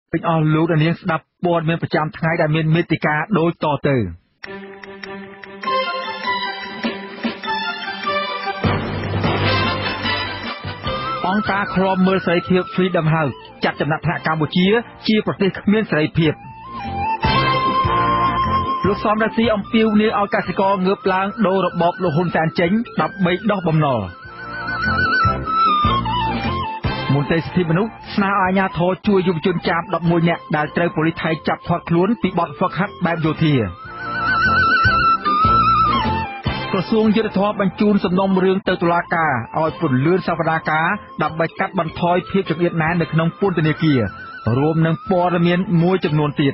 ពេញអស់លោកនាងស្ដាប់ព័ត៌មានប្រចាំថ្ងៃដែលមានមេតិការដូចតទៅអង្គការឃ្លាំមើលសេរីភាព Freedom House ចាត់ចំណាត់ថ្នាក់កម្ពុជាជាប្រទេសគ្មានសេរីភាពលោកសំរងស៊ីអំពាវនាវឲ្យកសិករងើបឡើងដូររបបលោកហ៊ុនសែនចេញដើម្បីដោះបំណុលមន្ត្រីសិទ្ធិមនុស្សស្នើឲ្យអាជ្ញាធរជួយយុវជនចាម11នាក់ដែលត្រូវប៉ូលីសថៃចាប់ឃាត់ខ្លួនពីបទហ្វឹកហាត់បែបយោធាក្រសួងយុទ្ធភ័ពបញ្ជូនសំណុំរឿងទៅតុលាការឲ្យពន្យាសវនាការដើម្បីកាត់បន្ថយភាពចង្អៀតណែននៅក្នុងពន្ធនាគាររួមនឹងព័ត៌មានមួយចំនួនទៀត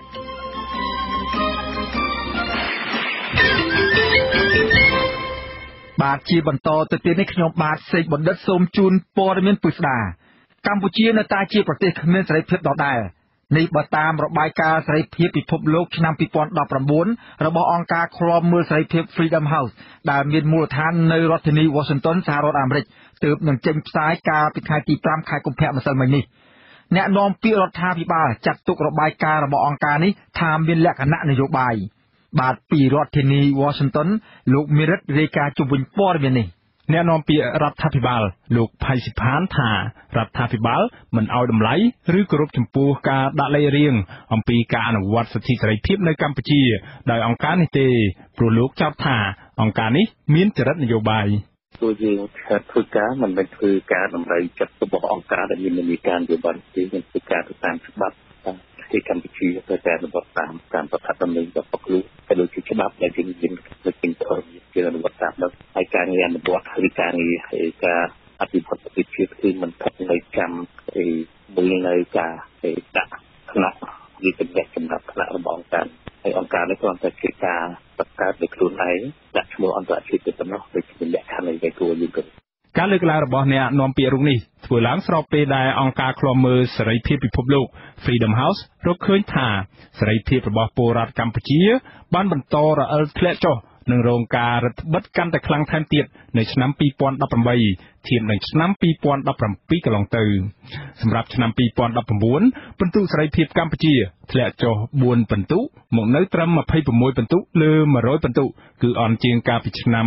បាទជាបន្តទៅទៀតនេះខ្ញុំបាទសេកបណ្ឌិតសូមជូនព័ត៌មានពិស្ដាកម្ពុជានៅតែជាប្រទេសគ្មានសេរីភាពដដែលនេះបើតាមរបាយការណ៍សេរីភាពពិភពលោកឆ្នាំ2019របស់អង្គការឃ្លាំមើលសេរីភាព Freedom House ដែលមានមូលដ្ឋាននៅរដ្ឋធានី Washington សហរដ្ឋអាមេរិកទើបនឹងចេញផ្សាយកាលពីថ្ងៃទី5ខែកុម្ភៈម្សិលមិញនេះអ្នកនាំពាក្យរដ្ឋាភិបាលចាត់ទុករបាយការណ៍របស់អង្គការនេះថាមានលក្ខណៈនយោបាយបាទពីរដ្ឋធានី Washington លោកមេរិតរាយការណ៍ជុំវិញព័ត៌មាននេះអ្នកនាំពាក្យរដ្ឋាភិបាលលោកផៃស៊ីផានថារដ្ឋាភិបាលមិនឲ្យតម្លៃឬគោរពចំពោះការដាក់លេខរៀងអំពីការអនុវត្តសិទ្ធិសេរីភាពនៅកម្ពុជាដោយអង្គការនេះទេព្រោះលោកចោទថាអង្គការនេះមានចរិតនយោបាយព្រោះយើងធ្វើការមិនមែនធ្វើការតម្រូវចិត្តរបស់អង្គការដែលមាននីតិកាលនយោបាយទេយើងធ្វើការទៅតាមច្បាប់ទីកម្ពុជាទៅតែរបស់តាមប្រតិបត្តិរបស់ប្រគល់ទៅដូចជាច្បាប់ដែលយើងមាននៅទីទៅជារបស់តាមដល់ហើយការងារអនុវត្តឬការងារហើយការអភិវឌ្ឍប្រទេសជាតិគឺមិនថានៅកម្មមួយនៅការដាក់ថ្នាក់ឬចំណាត់ថ្នាក់របស់អង្គការហើយអង្គការនេះគ្រាន់តែជាការបង្កើតដោយខ្លួនឯងដាក់ឈ្មោះអន្តរជាតិទៅប៉ុណ្ណោះដូចជាលក្ខខណ្ឌនៃគួរយើងគិតការលើកឡើងរបស់អ្នកនាំពាក្យរូបនេះធ្វើឡើងស្របពេលដែលអង្គការឃ្លាំមើលសេរីភាពពិភពលោក Freedom House រកឃើញថាសេរីភាពរបស់ពលរដ្ឋកម្ពុជាបានបន្តរអិលធ្លាក់ចុះនិងរងការរឹតបន្តឹងកាន់តែខ្លាំងថែមទៀតនៅឆ្នាំ2018ធៀបនឹងឆ្នាំ2017កន្លងទៅសម្រាប់ឆ្នាំ2019ពិន្ទុសេរីភាពកម្ពុជាធ្លាក់ចុះ4ពិន្ទុមកនៅត្រឹម26ពិន្ទុលើ100ពិន្ទុគឺអន់ជាងកាលពីឆ្នាំ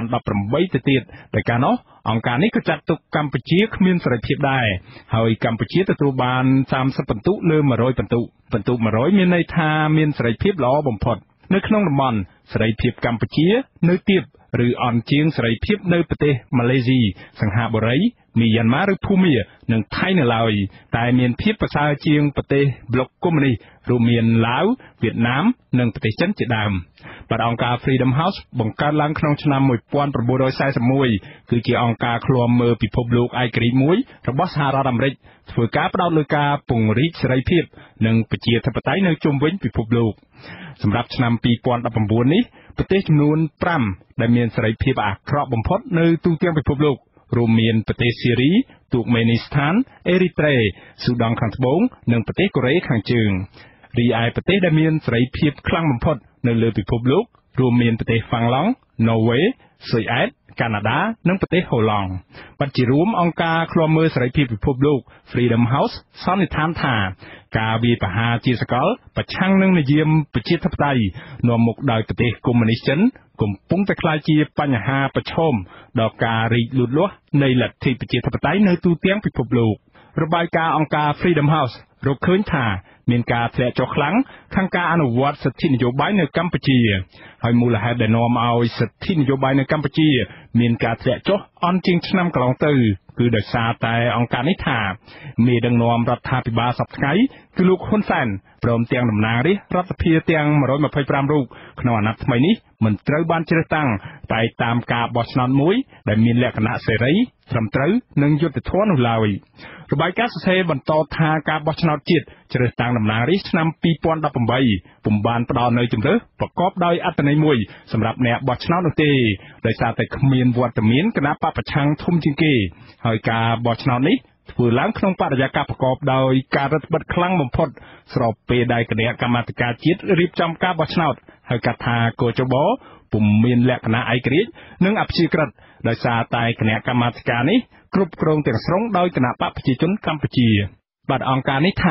2018ទៅទៀតដោយការនោះអង្គការនេះក៏ចាត់ទុកកម្ពុជាគ្មានសេរីភាពដែរហើយកម្ពុជាទទួលបាន30ពិន្ទុលើ100ពិន្ទុ100មានន័យថាមានសេរីភាពល្អបំផុតនៅក្នុងតំបន់សេរីភាពកម្ពុជានៅទាបឬអន់ជាងសេរីភាពនៅប្រទេសម៉ាឡេស៊ីសិង្ហបុរីមីយ៉ាន់ម៉ាឬភូមានិងថៃនៅឡើយតែមានភាពប្រសើរជាងប្រទេសប្លុកកុម្មុយនីសរួមមានឡាវវៀតណាមនិងប្រទេសចិនជាដើមបាទអង្គការ Freedom House បង្កើតឡើងក្នុងឆ្នាំ1941គឺជាអង្គការឃ្លាំមើលពិភពលោកឯករាជ្យមួយរបស់សហរដ្ឋអាមេរិកធ្វើការផ្ដោតលើការពង្រីកសេរីភាពនិងប្រជាធិបតេយ្យនៅជុំវិញពិភពលោកសម្រាប់ឆ្នាំ2019នេះប្រទេសចំនួន5ដែលមានសេរីភាពអាក្រក់បំផុតនៅទូទាំងពិភពលោករួមមានប្រទេសស៊ីរីទូកមេនីស្ថានអេរីត្រេស៊ូដង់ខាងត្បូងនិងប្រទេសកូរ៉េខាងជើងរីឯប្រទេសដែលមានសេរីភាពខ្លាំងបំផុតនៅលើពិភពលោករួមមានប្រទេសហ្វាំងឡង់ណូវេស៊ុយអែតកាណាដានិងប្រទេសហូឡង់បាត់ជារួមអង្គការឃ្លាំមើលសេរីភាពពិភពលោក Freedom House សន្និដ្ឋានថាការវាយប្រហារជាសកលប្រឆាំងនឹងនយាមប្រជាធិបតេយ្យនាំមុខដោយប្រទេសកុម្មុយនីសចិនកំពុងតែក្លាយជាបញ្ហាប្រឈមដល់ការរីកលូតលាស់នៃលទ្ធិប្រជាធិបតេយ្យនៅទូទាំងពិភពលោករបាយការណ៍អង្គការ Freedom House រកឃើញថាមានការធ្លាក់ចុះខ្លាំងខាងការអនុវត្តសិទ្ធិនយោបាយនៅកម្ពុជាហើយមូលហេតុដែលនាំឲ្យសិទ្ធិនយោបាយនៅកម្ពុជាមានការធ្លាក់ចុះអន់ជាងឆ្នាំកន្លងទៅគឺដោយសារតែអង្គការនេះថាមេដឹកនាំរដ្ឋាភិបាលសប្តាហ៍ថ្ងៃគឺលោកហ៊ុនសែនព្រមទាំងតំណាងរាស្ត្ររដ្ឋសភាទាំង125រូបក្នុងអាណត្តិថ្មីនេះមិនត្រូវបានជ្រើសតាំងតែតាមការបោះឆ្នោតមួយដែលមានលក្ខណៈសេរីត្រឹមត្រូវនិងយុត្តិធម៌នោះឡើយរបាយការណ៍សរសេរបន្តថាការបោះឆ្នោតជាតិជ្រើសតាំងតំណាងរាស្ត្រឆ្នាំ2018ពុំបានផ្ដល់នូវជម្រើសប្រកបដោយអត្ថន័យមួយសម្រាប់អ្នកបោះឆ្នោតនោះទេដោយសារតែគ្មានវត្តមានគណៈបព្វប្រឆាំងធំជាងគេហើយការបោះឆ្នោតនេះធ្វើឡើងក្នុងបរិយាកាសប្រកបដោយការរឹតបន្តឹងខ្លាំងបំផុតស្របពេលដែលគណៈកម្មាធិការជាតិរៀបចំការបោះឆ្នោតហៅកាត់ថាកោចបោពុំមានលក្ខណៈឯករាជ្យនិងអព្យាក្រឹតដោយសារតែគណៈកម្មាធិការនេះគ្រប់គ្រងទាំងស្រុងដោយគណៈបកប្រជាជនកម្ពុជាបាទអង្គការនេះថា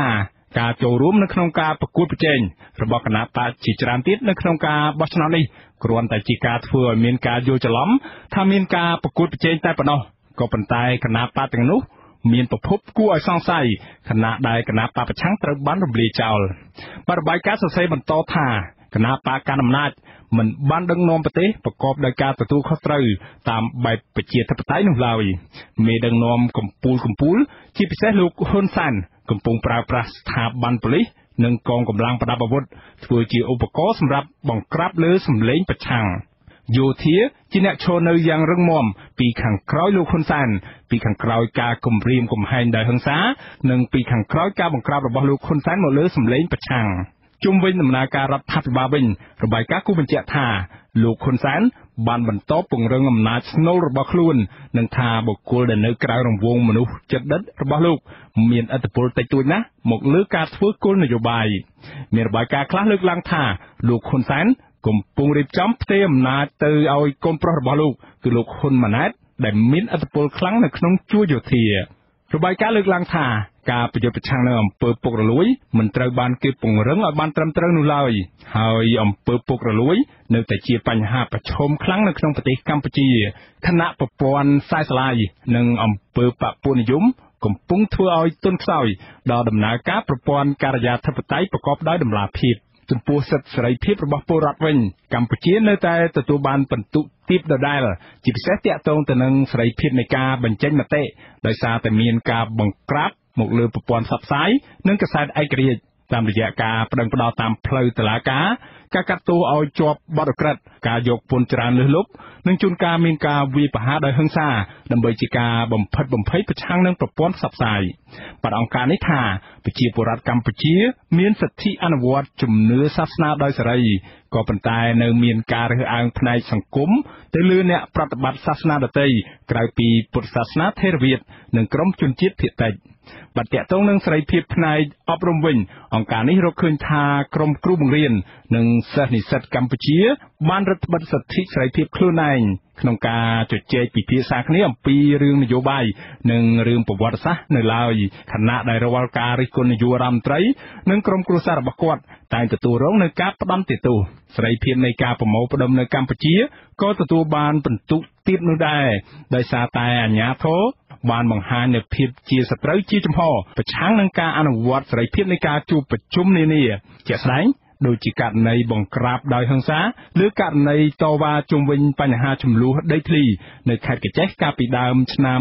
ការចូលរួមនៅក្នុងការប្រកួតប្រជែងរបស់គណៈបកជាច្រើនទៀតនៅក្នុងការបោះឆ្នោតនេះគ្រាន់តែជាការធ្វើឲ្យមានការយល់ច្រឡំថាមានការប្រកួតប្រជែងតែប៉ុណ្ណោះក៏ប៉ុន្តែគណៈបកទាំងនោះមានប្រភពគួរឲ្យសង្ស័យខណៈដែលគណៈបកប្រឆាំងត្រូវបានរំលាយចោលបាទរបាយការណ៍សរសេរបន្តថាគណៈបកកណ្ដាលអំណាចមិនបានដឹកនាំប្រទេសប្រកបដោយការទទួលខុសត្រូវតាមបែបប្រជាធិបតេយ្យនោះឡើយមេដឹកនាំកម្ពុជាជាពិសេសលោកហ៊ុនសែនកំពុងប្រើប្រាស់ស្ថាប័នប៉ូលីសនិងកងកម្លាំងប្រដាប់អាវុធធ្វើជាឧបករណ៍សម្រាប់បង្ក្រាបលើសម្លេងប្រឆាំងយោធាជាអ្នកឈរនៅយ៉ាងរឹងមាំពីខាងក្រោយលោកហ៊ុនសែនពីខាងក្រោយការគំរាមកំហែងដោយហិង្សានិងពីខាងក្រោយការបង្ក្រាបរបស់លោកហ៊ុនសែនមកលើសម្លេងប្រឆាំងជុំវិញដំណើរការរដ្ឋាភិបាលវិញរបាយការណ៍គូបញ្ជាក់ថាលោកហ៊ុនសែនបានបន្តពង្រឹងអំណាចស្នូលរបស់ខ្លួននិងថាបុគ្គលដែលនៅក្រៅរង្វង់មនុស្សជិតដិតរបស់លោកមានឥទ្ធិពលតិចតួចណាស់មកលើការធ្វើគោលនយោបាយមានរបាយការណ៍ខ្លះលើកឡើងថាលោកហ៊ុនសែនកំពុងរៀបចំផ្ទេរអំណាចទៅឲ្យកូនប្រុសរបស់លោកគឺលោកហ៊ុនម៉ាណែតដែលមានឥទ្ធិពលខ្លាំងនៅក្នុងជួរយោធារបាយការណ៍លើកឡើងថាការប្រយុទ្ធប្រឆាំងនឹងអំពើពុករលួយមិនត្រូវបានគេពង្រឹងឲ្យបានត្រឹមត្រូវនោះឡើយហើយអំពើពុករលួយនៅតែជាបញ្ហាប្រឈមខ្លាំងនៅក្នុងប្រទេសកម្ពុជាខណៈប្រព័ន្ធខ្សែស្លាយនិងអំពើបពុនិយមកំពុងធ្វើឲ្យទន់ខ្សោយដល់ដំណើរការប្រព័ន្ធការិយាធិបតេយ្យប្រកបដោយតម្លាភាពចំពោះសិទ្ធិសេរីភាពរបស់ពលរដ្ឋវិញកម្ពុជានៅតែទទួលបានពិន្ទុទាបដដែលជាពិសេសទាក់ទងទៅនឹងសេរីភាពនៃការបញ្ចេញមតិដោយសារតែមានការបង្ក្រាបមកលើប្រព័ន្ធផ្សព្វផ្សាយនិងកាសែតឯករាជ្យតាមរយៈការប្តឹងផ្តល់តាមផ្លូវតុលាការការកាត់ទោសឲ្យជាប់បទឧក្រិដ្ឋការយកពន្ធច្រើនលើសលប់និងជួនកាលមានការវាយប្រហារដោយហិង្សាដើម្បីជាការបំផិតបំភ័យប្រឆាំងនឹងប្រព័ន្ធផ្សព្វផ្សាយបាទអង្គការនេះថាប្រជាពលរដ្ឋកម្ពុជាមានសិទ្ធិអនុវត្តជំនឿសាសនាដោយសេរីក៏ប៉ុន្តែនៅមានការរើសអើងផ្នែកសង្គមទៅលើអ្នកប្រតិបត្តិសាសនាដទៃក្រៅពីពុទ្ធសាសនាថេរវាទនិងក្រុមជនជាតិភាគតិចបាទតាក់ទងនឹងសេរីភាពផ្នែកអប់រំវិញអង្គការនេះរកឃើញថាក្រុមគ្រូបង្រៀននិងសិស្សនិស្សិតកម្ពុជាបានរឹតបន្តឹងសិទ្ធិសេរីភាពខ្លួនឯងក្នុងការជជែកពិភាក្សាគ្នាអំពីរឿងនយោបាយនិងរឿងប្រវត្តិសាស្ត្រនៅឡើយខណៈដែលរាល់ការរិះគន់នាយករដ្ឋមន្ត្រីនិងក្រុមគ្រួសាររបស់គាត់តែងទទួលរងនឹងការផ្ដន់ទោសសេរីភាពនៃការប្រមូលផ្ដុំនៅកម្ពុជាក៏ទទួលបានពិន្ទុទាបនោះដែរដោយសារតែអាជ្ញាធរបានបង្ហាញនូវភាពជាសត្រូវជាចំហប្រឆាំងនឹងការអនុវត្តសេរីភាពនៃការជួបប្រជុំនានាជាក់ស្ដែងដូចជាករណីបង្ក្រាបដោយហិង្សាឬករណីតវ៉ាជុំវិញបញ្ហាចំនួនដីធ្លីនៅខេត្តកញ្ចេះកាលពីដើមឆ្នាំ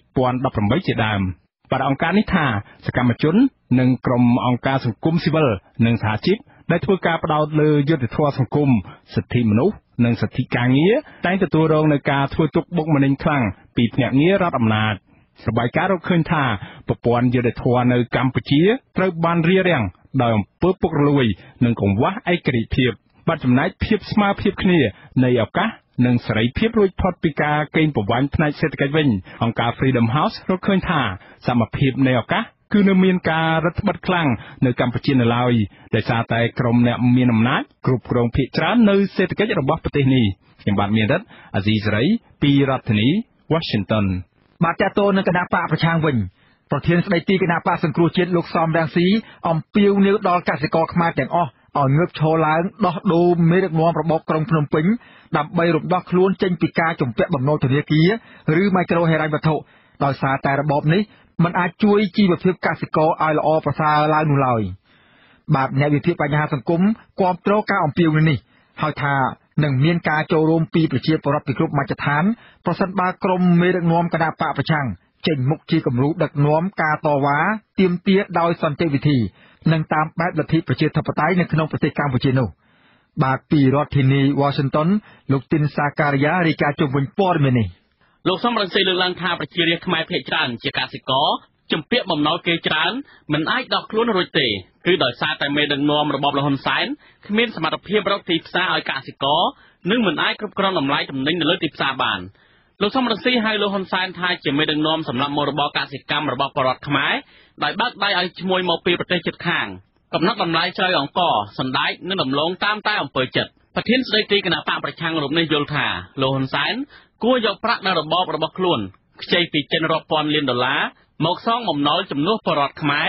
2018ជាដើមបាទអង្គការនេះថាសកម្មជននិងក្រុមអង្គការសង្គមស៊ីវិលនិងសហជីពដែលធ្វើការផ្ដោតលើយុត្តិធម៌សង្គមសិទ្ធិមនុស្សនិងសិទ្ធិការងារតែងទទួលរងនឹងការធ្វើទុកបុកម្នេញខ្លាំងពីភ្នាក់ងាររដ្ឋអំណាចរបាយការណ៍រកឃើញថាប្រព័ន្ធយុត្តិធម៌នៅកម្ពុជាត្រូវបានរារាំងដោយអំពើពុករលួយនិងកង្វះឯករាជ្យភាពបាត់ចំណែកភាពស្មើភាពគ្នានៃឱកាសនិងសេរីភាពរួចផុតពីការកេងប្រវ័ញ្ចផ្នែកសេដ្ឋកិច្ចវិញអង្គការ Freedom House រកឃើញថាសមភាពនៃឱកាសគឺនៅមានការរឹតបន្តឹងខ្លាំងនៅកម្ពុជានៅឡើយដោយសារតែក្រុមអ្នកមានអំណាចគ្រប់គ្រងភាគច្រើននៅសេដ្ឋកិច្ចរបស់ប្រទេសនេះខ្ញុំបាទមានរិទ្ធអាស៊ីសេរីពីរដ្ឋធានី Washington បាទតើតើនៅគណៈបកប្រឆាំងវិញប្រធានស្ដីទីគណៈបកសង្គ្រោះជាតិលោកសំរងស៊ីអំពាវនាវដល់កសិករខ្មែរទាំងអស់ឲ្យងើបឈរឡើងដោះដូរមេដឹកនាំរបបក្រុងភ្នំពេញដើម្បីរំដោះខ្លួនចេញពីការជំពាក់បំណុលធនាគារឬមីក្រូហិរញ្ញវត្ថុដោយសារតែរបបនេះมันអាចជួយជីវភាពកសិករឲ្យល្អប្រសើរឡើងនោះឡើយបាទអ្នកវិភាគបញ្ហាសង្គមគាំទ្រការអំពាវនាវនេះហើយថានឹងមានការចូលរួមពីប្រជាពលរដ្ឋពីគ្រប់មជ្ឈដ្ឋានប្រសិនបើក្រុមមេដឹកនាំគណៈបកប្រឆាំងចេញមុខជាគំរូដឹកនាំការតវ៉ាទាមទារដោយសន្តិវិធីនិងតាមបែបលទ្ធិប្រជាធិបតេយ្យនៅក្នុងប្រទេសកម្ពុជានោះបាទពីរដ្ឋធានី Washington លោកទីនសាការីយ៉ារាយការណ៍ជុំវិញព័ត៌មាននេះលោកសំរងស៊ីលើកឡើងថាប្រជារាស្ត្រខ្មែរភាគច្រើនជាកសិករជំពាក់បំណុលគេច្រើនមិនអាចដោះខ្លួនរួចទេគឺដោយសារតែមេដឹកនាំរបបលហ៊ុនសែនគ្មានសមត្ថភាពរកទីផ្សារឲ្យកសិករនិងមិនអាចគ្រប់គ្រងតម្លៃទំនិញនៅលើទីផ្សារបានលោកសំរងស៊ីហៅលោកហ៊ុនសែនថាជាមេដឹកនាំសម្រាប់មុខរបរកសិកម្មរបស់ប្រជាពលរដ្ឋខ្មែរដោយបើកដៃឲ្យឈ្មួញមកពីប្រទេសជិតខាងកំណត់តម្លៃជ្រៅអង្ករសណ្ដែកនិងដំឡូងតាមតែអំពើចិត្តប្រធានស្ដីទីគណៈបកប្រឆាំងរូបនេះយល់ថាលោកហ៊ុនសែនគួរយកប្រាក់នៅរបបរបស់ខ្លួនខ្ចីពីចិនរាប់ពាន់លានដុល្លារមកសងបំណុលជំនួសប្រជាពលរដ្ឋខ្មែរ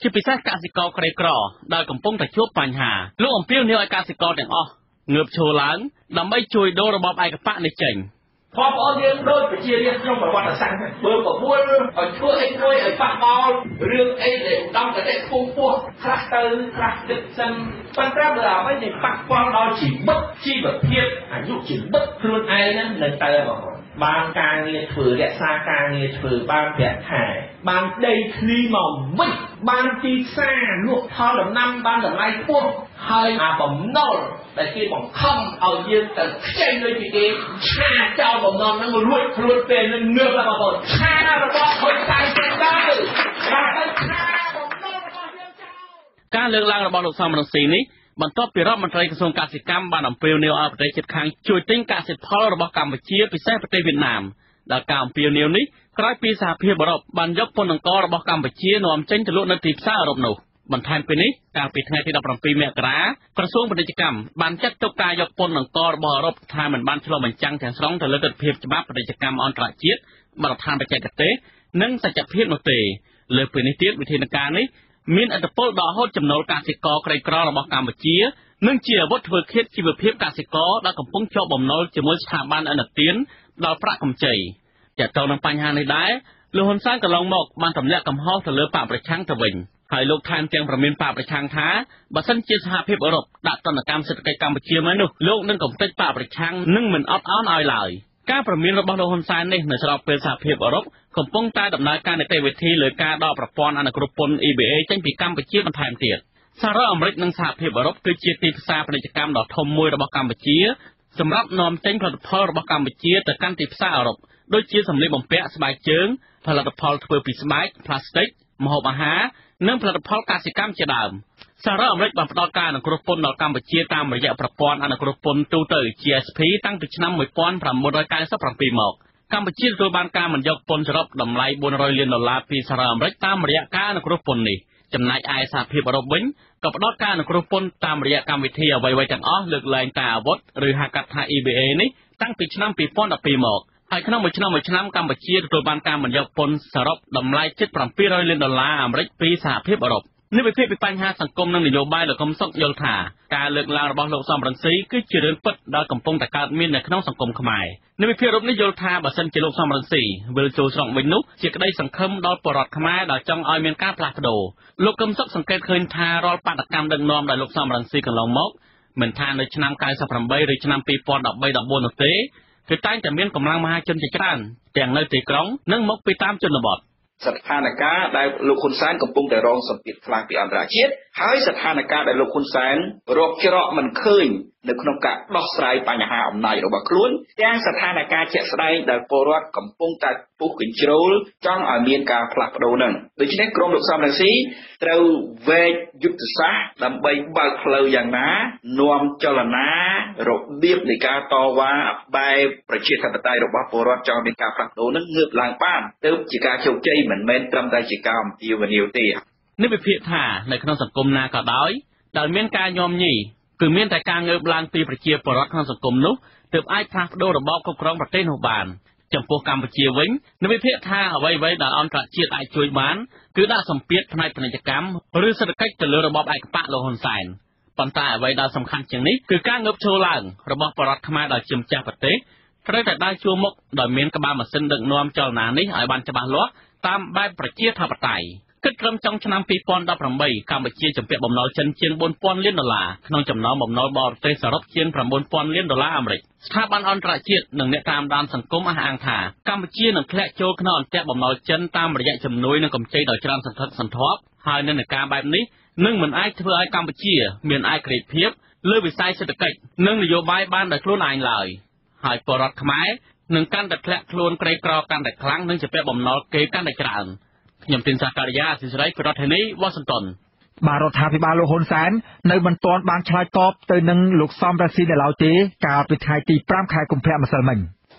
ជាពិសេសកសិករក្រីក្រដែលកំពុងតែជួបបញ្ហាលោកអំពាវនាវឲ្យកសិករទាំងអស់ងើបឈរឡើងដើម្បីជួយដូររបបឯកបកនេះចេញបងប្អូនយើងដូចប្រជារាស្ត្រក្នុងប្រវត្តិសាស្ត្របើបបួលឲ្យធ្វើអីមួយឲ្យប៉ះដល់រឿងអីដែលឧត្តមគតិខ្ពស់ពោះខ្លះទៅខ្លះទឹកសិនប៉ុន្តែបើអ្វីដែលប៉ះពាល់ដល់ជីវិតជីវភាពអាយុជីវិតខ្លួនឯងហ្នឹងនៅទៅបងប្អូនបានការងារធ្វើរក្សាការងារធ្វើបានប្រាក់ខែបានដីធ្លីមកវិញបានទីផ្សារលក់ផលដំណាំបានតម្លៃខ្ពស់ហើយអាបំណុលដែលគេបង្ខំឲ្យយើងទៅខ្ចីលុយពីគេឆាចោលបំណុលហ្នឹងរួចខ្លួនពេលនឹងងើបឡើងបងប្អូនឆារបស់ខ្លួនតែទៅដែរបាទទៅឆាបំណុលរបស់យើងចោលការលើកឡើងរបស់លោកសំរងស៊ីនេះបន្ទាប់ពីរដ្ឋមន្ត្រីក្រសួងកសិកម្មបានអំពាវនាវឲ្យប្រទេសជិតខាងជួយទិញកសិផលរបស់កម្ពុជាពិសេសប្រទេសវៀតណាមដែលការអំពាវនាវនេះក្រោយពីសហភាពអឺរ៉ុបបានយកពន្ធអង្កររបស់កម្ពុជានាំចេញទៅលក់នៅទីផ្សារអឺរ៉ុបនោះបន្ថែមពីនេះកាលពីថ្ងៃទី17មករាក្រសួងពាណិជ្ជកម្មបានចាត់ទុកការយកពន្ធអង្កររបស់អឺរ៉ុបថាមិនបានឆ្លុះបញ្ចាំងទាំងស្រុងទៅលើទិដ្ឋភាពច្បាប់ពាណិជ្ជកម្មអន្តរជាតិបទដ្ឋានបច្ចេកទេសនិងសច្ចភាពនោះទេលើពីនេះទៀតវិធានការនេះមានឥទ្ធិពលដល់ហូតចំណូលកសិករក្រីក្ររបស់កម្ពុជានិងជាអាវុធធ្វើឃាតជីវភាពកសិករដែលកំពុងជាប់បំណុលជាមួយស្ថាប័នឥណទានដល់ប្រាក់កម្ចីទាក់ទងនឹងបញ្ហានេះដែរលោកហ៊ុនសែនកន្លងមកបានទម្លាក់កំហុសទៅលើបកប្រឆាំងទៅវិញហើយលោកថែមទាំងប្រមានបកប្រឆាំងថាបើសិនជាសហភាពអឺរ៉ុបដាក់ទណ្ឌកម្មសេដ្ឋកិច្ចកម្ពុជាមកនោះលោកនឹងកំទេចបកប្រឆាំងនឹងមិនអត់ឱនឲ្យឡើយការប្រមានរបស់លោកហ៊ុនសែននេះនៅស្របពេលសហភាពអឺរ៉ុបកំពុងតែដំណើរការនីតិវិធីលើការដកប្រព័ន្ធអនុគ្រោះពន្ធ EBA ចេញពីកម្ពុជាបន្ថែមទៀតសហរដ្ឋអាមេរិកនិងសហភាពអឺរ៉ុបគឺជាទីផ្សារពាណិជ្ជកម្មដ៏ធំមួយរបស់កម្ពុជាសម្រាប់នាំចេញផលិតផលរបស់កម្ពុជាទៅកាន់ទីផ្សារអឺរ៉ុបដូចជាសម្លៀកបំពាក់ស្បែកជើងផលិតផលធ្វើពីស្បែកផ្លាស្ទិកម្ហូបអាហារនិងផលិតផលកសិកម្មជាដើមសហរដ្ឋអាមេរិកបានផ្តល់ការអនុគ្រោះពន្ធដល់កម្ពុជាតាមរយៈប្រព័ន្ធអនុគ្រោះពន្ធទូទៅ GSP តាំងពីឆ្នាំ1997មកកម្ពុជាទទួលបានការមិនយកពន្ធសរុបតម្លៃ$400លានពីសហរដ្ឋអាមេរិកតាមរយៈការអនុគ្រោះពន្ធនេះចំណែកឯសហភាពអឺរ៉ុបវិញក៏ផ្តល់ការអនុគ្រោះពន្ធតាមរយៈកម្មវិធីអ្វីៗទាំងអស់លើកលែងតែអាវុធឬហៅកាត់ថា EBA នេះតាំងពីឆ្នាំ2012មកហើយក្នុងមួយឆ្នាំកម្ពុជាទទួលបានការមិនយកពន្ធសរុបតម្លៃជិត$700លានអាមេរិកពីសហភាពអឺរ៉ុបនេះវិភាគពីបញ្ហាសង្គមនិងនយោបាយលោកកឹមសុខយល់ថាការលើកឡើងរបស់លោកសំរងស៊ីគឺជារឿងពិតដែលកំពុងតែកើតមាននៅក្នុងសង្គមខ្មែរនេះវិភាគរូបនេះយល់ថាបើសិនជាលោកសំរងស៊ីវិលចូលស្រុកវិញនោះជាក្តីសង្ឃឹមដល់ប្រជាពលរដ្ឋខ្មែរដែលចង់ឲ្យមានការផ្លាស់ប្ដូរលោកកឹមសុខសង្កេតឃើញថារាល់បាតកម្មដឹកនាំដោយលោកសំរងស៊ីកន្លងមកមិនថានៅឆ្នាំ98ឬឆ្នាំ2013-14នោះទេគឺតែងតែមានកម្លាំងមហាជនជាច្រើនទាំងនៅទីក្រុងនិងមកពីតាមជនបទស្ថានភាពដែលលោកហ៊ុនសែនកំពុងតែរងសម្ពាធខ្លាំងពីអន្តរជាតិហើយស្ថានភាពដែលលោកហ៊ុនសែនរកច្រកមិនឃើញនៅក្នុងការដោះស្រាយបញ្ហាអំណាចរបស់ខ្លួនទាំងស្ថានភាពជាក់ស្ដែងដែលពលរដ្ឋកំពុងតែពុះកញ្ជ្រោលចង់ឲ្យមានការផ្លាស់ប្ដូរនឹងដូច្នេះក្រមលោកសំរងស៊ីត្រូវវែកយុទ្ធសាស្ត្រដើម្បីបើកផ្លូវយ៉ាងណានាំចលនារបៀបនៃការតវ៉ាបែបប្រជាធិបតេយ្យរបស់ពលរដ្ឋចង់មានការផ្លាស់ប្ដូរនឹងងើបឡើងបានទើបជាការជោគជ័យមិនមែនត្រឹមតែជាការអំពាវនាវទេនេះវិភាគថានៅក្នុងសង្គមណាក៏ដោយដែលមានការញោមញីគឺមានតែការងើបឡើងពីប្រជាពលរដ្ឋក្នុងសង្គមនោះទើបអាចផ្លាស់ប្ដូររបបគ្រប់គ្រងប្រទេសនោះបានចំពោះកម្ពុជាវិញនិវិភាគថាអ្វីៗដែលអន្តរជាតិអាចជួយបានគឺដាក់សម្ពាធផ្នែកពាណិជ្ជកម្មឬសេដ្ឋកិច្ចទៅលើរបបឯកបកលោកហ៊ុនសែនប៉ុន្តែអ្វីដែលសំខាន់ជាងនេះគឺការងើបឈរឡើងរបស់ប្រជាពលរដ្ឋខ្មែរដែលជាម្ចាស់ប្រទេសត្រូវតែដើរជួរមុខដោយមានក្បាលម៉ាស៊ីនដឹកនាំចលនានេះឲ្យបានច្បាស់លាស់តាមបែបប្រជាធិបតេយ្យគិតត្រឹមចុងឆ្នាំ2018កម្ពុជាជំពាក់បំណុលចិនជាង$4,000លានក្នុងចំណោមបំណុលបរទេសសរុបជាង$9,000លានអាមេរិកស្ថាប័នអន្តរជាតិនិងអ្នកតាមដានសង្គមអះអាងថាកម្ពុជានឹងធ្លាក់ចូលក្នុងអន្ទាក់បំណុលចិនតាមរយៈជំនួយនិងកម្ចីដ៏ច្រើនសន្ធឹកសន្ធាប់ហើយនិន្នាការបែបនេះនឹងមិនអាចធ្វើឲ្យកម្ពុជាមានឯករាជ្យភាពលើវិស័យសេដ្ឋកិច្ចនិងនយោបាយបានដោយខ្លួនឯងឡើយហើយពលរដ្ឋខ្មែរនឹងកាន់តែធ្លាក់ខ្លួនក្រីក្រកាន់តែខ្លាំងនិងជាពាក់បំណុលគេកាន់តែច្រើនខ្ញុំទីនសាការីយ៉ាស៊ីសេរីប្រធានាធិបតីវ៉ាស៊ីនតោនបាទរដ្ឋាភិបាលលោកហ៊ុនសែននៅមិនទាន់បានឆ្លើយតបទៅនឹងលោកសំរងស៊ីនៅឡើយទេកាលពីថ្ងៃទី5ខែកុម្ភៈម្សិលមិញ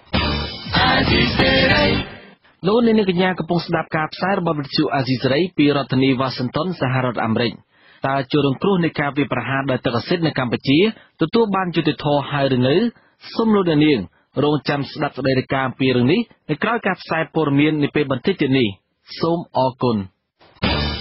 លោកនាងកញ្ញាកំពុងស្ដាប់ការផ្សាយរបស់វិទ្យុអាស៊ីសេរីពីរដ្ឋធានីវ៉ាស៊ីនតោនសហរដ្ឋអាមេរិកតើជួររងគ្រោះនៃការវាយប្រហារដោយទឹកអាស៊ីតនៅកម្ពុជាទទួលបានយុត្តិធម៌ហើយឬនៅសូមលោកនាងរងចាំស្ដាប់សេចក្តីរាយការណ៍អំពីរឿងនេះនៅក្រៅការផ្សាយព័ត៌មាននាពេលបន្តិចទៀតនេះសូមអរគុណ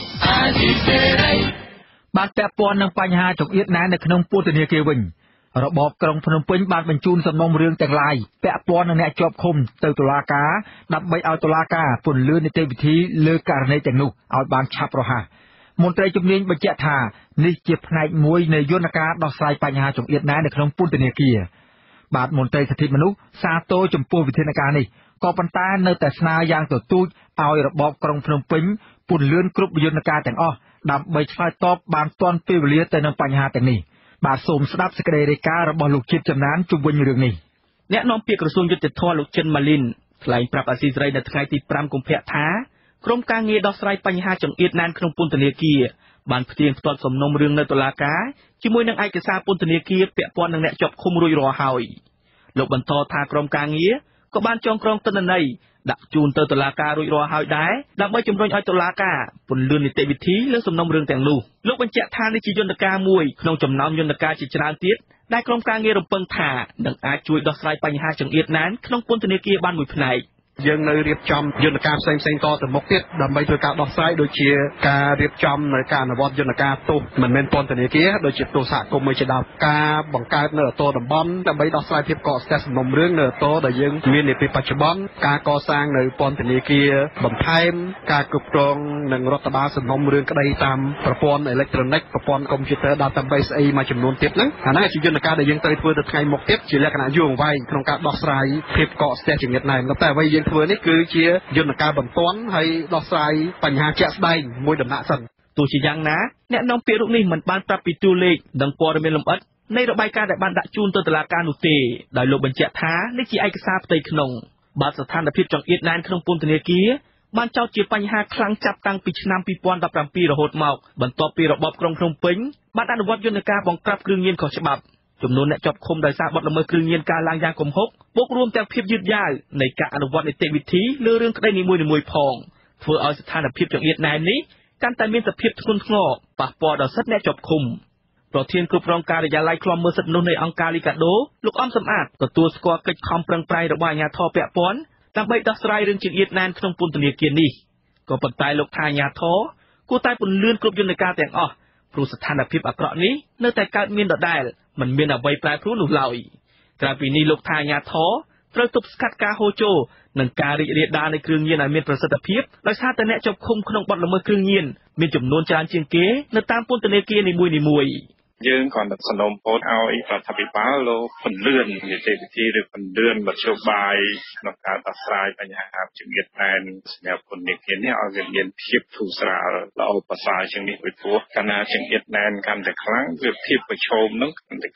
បាទពាក់ព័ន្ធនឹងបញ្ហាចង្អៀតណែននៅក្នុងពន្ធនាគារវិញរបបក្រុងភ្នំពេញបានបញ្ជូនសំណុំរឿងទាំងឡាយពាក់ព័ន្ធនឹងអ្នកជាប់ឃុំទៅតុលាការដើម្បីឲ្យតុលាការពន្យានីតិវិធីលើករណីទាំងនោះឲ្យបានឆាប់រហ័សមន្ត្រីជំនាញបញ្ជាក់ថានេះជាផ្នែកមួយនៃយន្តការដោះស្រាយបញ្ហាចង្អៀតណែននៅក្នុងពន្ធនាគារបាទមន្ត្រីសិទ្ធិមនុស្សសាទរចំពោះវិធានការនេះក៏ប៉ុន្តែនៅតែស្នើយ៉ាងទទូចឲ្យរបបក្រុងភ្នំពេញពន្យាគ្រប់យន្តការទាំងអស់ដើម្បីឆ្លើយតបបានទាន់ពេលវេលាទៅនឹងបញ្ហាទាំងនេះបាទសូមស្ដាប់សេចក្តីរាយការណ៍របស់លោកជាតិចំណានជុំវិញរឿងនេះអ្នកនាំពាក្យក្រសួងយុតិធម៌លោកចិនម៉ាលីនថ្លែងប្រាប់អាស៊ីសេរីនៅថ្ងៃទី5កុម្ភៈថាក្រុមការងារដោះស្រាយបញ្ហាចង្អៀតណែនក្នុងពន្ធនាគារបានផ្ទៀងផ្ទាត់សំណុំរឿងនៅតុលាការជាមួយនឹងឯកសារពន្ធនាគារពាក់ព័ន្ធនឹងអ្នកជាប់ឃុំរួចរាល់ហើយលោកបន្តថាក្រុមការងារក៏បានចងក្រងទិន្នន័យដាក់ជូនទៅតុលាការរួចរាល់ហើយដែរដើម្បីជំរុញឲ្យតុលាការពន្យានីតិវិធីលើសំណុំរឿងទាំងនោះលោកបញ្ជាក់ថានេះជាយន្តការមួយក្នុងចំណោមយន្តការជាច្រើនទៀតដែលក្រុមការងាររំពឹងថានឹងអាចជួយដោះស្រាយបញ្ហាចង្អៀតណែនក្នុងពន្ធនាគារបានមួយផ្នែកយើងនៅរៀបចំយន្តការផ្សេងៗតទៅមុខទៀតដើម្បីធ្វើការដោះស្រាយដូចជាការរៀបចំនៅការអនុវត្តយន្តការទោសមិនមែនពន្ធនាគារដូចជាទោសសហគមន៍មួយជាដើមការបង្កើតនៅអតតំបន់ដើម្បីដោះស្រាយភាពកកស្ទះសំណុំរឿងនៅអតដែលយើងមាននាពេលបច្ចុប្បន្នការកសាងនៅពន្ធនាគារបន្ថែមការគ្រប់គ្រងនឹងរដ្ឋបាលសំណុំរឿងក្តីតាមប្រព័ន្ធអេឡិចត្រូនិកប្រព័ន្ធកុំព្យូទ័រ database អីមួយចំនួនទៀតហ្នឹងអាហ្នឹងជាយន្តការដែលយើងត្រូវធ្វើទៅថ្ងៃមុខទៀតជាលក្ខណៈយូរអង្វែងក្នុងការដោះស្រាយភាពកកស្ទះចង្អៀតណែនតែអ្វីយើងធ្វើនេះគឺជាយន្តការបន្ទាន់ហើយដោះស្រាយបញ្ហាជាក់ស្ដែងមួយដំណាក់សិនទោះជាយ៉ាងណាអ្នកនាំពាក្យរូបនេះមិនបានប្រាប់ពីតួលេខនិងព័ត៌មានលម្អិតនៃរបាយការណ៍ដែលបានដាក់ជូនទៅតុលាការនោះទេដោយលោកបញ្ជាក់ថានេះជាឯកសារផ្ទៃក្នុងបាទស្ថានភាពចង្អៀតណែនក្នុងពន្ធនាគារបានចោទជាបញ្ហាខ្លាំងចាប់តាំងពីឆ្នាំ2017រហូតមកបន្ទាប់ពីរបបក្រុងភ្នំពេញបានអនុវត្តយន្តការបង្ក្រាបគ្រឿងញៀនខុសច្បាប់ចំនួនអ្នកជាប់ឃុំដោយសារបទល្មើសគ្រឿងញៀនកើនឡើងយ៉ាងគំហុកបូករួមទាំងភាពយឺតយ៉ាវនៃការអនុវត្តនីតិវិធីលើរឿងក្តីនីមួយៗផងធ្វើឲ្យស្ថានភាពចង្អៀតណែននេះកាន់តែមានសភាពធ្ងន់ធ្ងរប៉ះពាល់ដល់សិទ្ធិអ្នកជាប់ឃុំប្រធានគ្រប់គ្រងការិយាល័យឃ្លាំមើលសិទ្ធិមនុស្សនៃអង្គការលីកាដូលោកអំសំអាតទទួលស្គាល់កិច្ចខំប្រឹងប្រែងរបស់អាជ្ញាធរពាក់ព័ន្ធដើម្បីដោះស្រាយរឿងចង្អៀតណែនក្នុងពន្ធនាគារនេះក៏ប៉ុន្តែលោកថាអាជ្ញាធរគួរតែពន្យាគ្រប់យន្តការទាំងអស់ព្រោះស្ថានភាពអាក្រក់នេះនៅតែកើតមានដដែលមិនមានអ្វីប្រែប្រួលនោះឡើយក្រៅពីនេះលោកថាអាជ្ញាធរត្រូវទប់ស្កាត់ការហូរចូលនិងការរីករាលដាលនៃគ្រឿងញៀនឲ្យមានប្រសិទ្ធភាពដោយសារតែអ្នកជាប់ឃុំក្នុងបទល្មើសគ្រឿងញៀនមានចំនួនច្រើនជាងគេនៅតាមពន្ធនាគារនីមួយៗយើងcòn được sản phẩm phốt ao ý và thập bị báo lô phần lươn để tìm thì được phần lươn và chiều bài nó cả đặt sai và nhà hàng chữ nghiệp này nhà phần địa kiến này ở gần biên thiệp thủ xã là ở bà sai chừng đi với phố cả na chữ nghiệp này cần được kháng việc thiệp và chôm nó cần được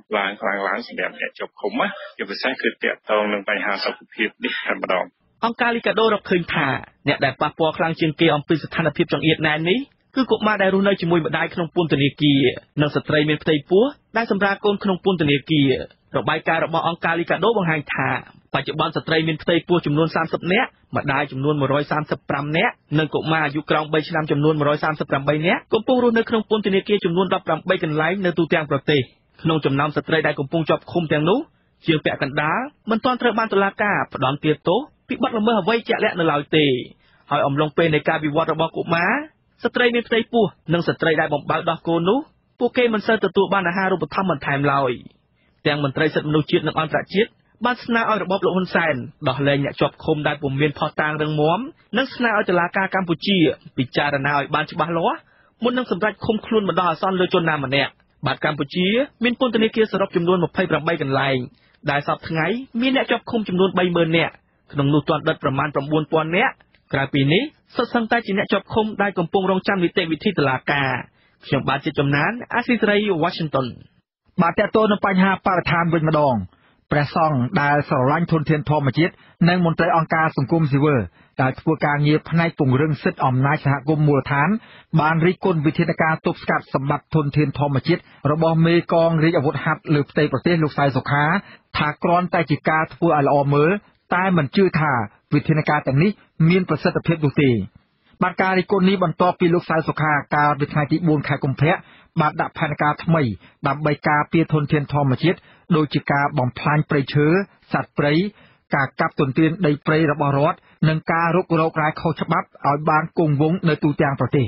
láng sẽ đẹp để chụp khống á thì phải saiคือtiệt tôngនឹងបញ្ហាសុខភាពនេះតែម្ដងអង្គការលីកាដូរកឃើញថាអ្នកដែលប៉ះពាល់ខ្លាំងជាងគេអំពីស្ថានភាពចង្អៀតណែននេះគឺកុមារដែលរស់នៅជាមួយម្ដាយក្នុងពន្ធនាគារនិងស្ត្រីមានផ្ទៃពោះដែលសម្រាលកូនក្នុងពន្ធនាគាររបាយការណ៍របស់អង្គការលីកាដូបង្ហាញថាបច្ចុប្បន្នស្ត្រីមានផ្ទៃពោះចំនួន30នាក់ម្ដាយចំនួន135នាក់និងកុមារអាយុក្រោម3ឆ្នាំចំនួន138នាក់កំពុងរស់នៅក្នុងពន្ធនាគារចំនួន18កន្លែងនៅទូទាំងប្រទេសក្នុងចំណោមស្ត្រីដែលកំពុងជាប់ឃុំទាំងនោះជាងពាក់កណ្ដាលមិនទាន់ត្រូវបានតុលាការផ្តន្ទាទោសពីបទល្មើសអ្វីជាក់លាក់នៅឡើយទេហើយអំឡុងពេលនៃការវិវត្តរបស់កុមារស្ត្រីមានផ្ទៃពោះនិងស្ត្រីដែលបំបៅដោះកូននោះពួកគេមិនសូវទទួលបានអាហារូបត្ថម្ភបន្ថែមឡើយទាំងមន្ត្រីសិទ្ធិមនុស្សជាតិនិងអន្តរជាតិបានស្នើឲ្យរបបលោកហ៊ុនសែនដោះលែងអ្នកជាប់ឃុំដែលពុំមានភស្តុតាងរឹងមាំនិងស្នើឲ្យតុលាការកម្ពុជាពិចារណាឲ្យបានច្បាស់លាស់មុននឹងសម្រេចឃុំខ្លួនបណ្ដោះអាសន្នលើជនណាម្នាក់បាទកម្ពុជាមានពន្ធនាគារសរុបចំនួន28កន្លែងដែលសប្តាហ៍ថ្ងៃមានអ្នកជាប់ឃុំចំនួន30000នាក់ក្នុងនោះទាន់ដិតប្រមាណ9000នាក់ក្រៅពីនេះសុទ្ធសឹងតែជាអ្នកជាប់ឃុំដែលកំពុងរងចាំនីតិវិធីតុលាការខ្ញុំបាទជាចំណានអាស៊ីសេរី Washington បាទតើតើនៅបញ្ហាបរិស្ថានវិញម្ដងព្រះសង្ឃដែលស្រឡាញ់ធនធានធម្មជាតិនិងមន្ត្រីអង្គការសង្គមស៊ីវិលដែលធ្វើការងារផ្នែកពង្រឹងសិទ្ធិអំណាចសហគមន៍មូលដ្ឋានបានរិះគន់វិធានការទប់ស្កាត់សម្បត្តិធនធានធម្មជាតិរបស់មេកងរាជអាវុធហត្ថលើផ្ទៃប្រទេសលោកសៅសុខាថាគ្រាន់តែជាការធ្វើឲ្យល្អមើលតែមិនជឿថាវិធានការទាំងនេះមានប្រសិទ្ធភាពនោះទេបាទការរិះគន់នេះបន្ទាប់ពីលោកសៅសុខាកាលពីថ្ងៃទី4ខែកុម្ភៈបានដាក់ផែនការថ្មីដើម្បីការពារធនធានធម្មជាតិដូចជាការបំផ្លាញព្រៃឈើសត្វព្រៃការកាប់ទន្ទ្រានដីព្រៃរបស់រដ្ឋនិងការរុករករ៉ែខុសច្បាប់ឲ្យបានគង់វង្សនៅទូទាំងប្រទេស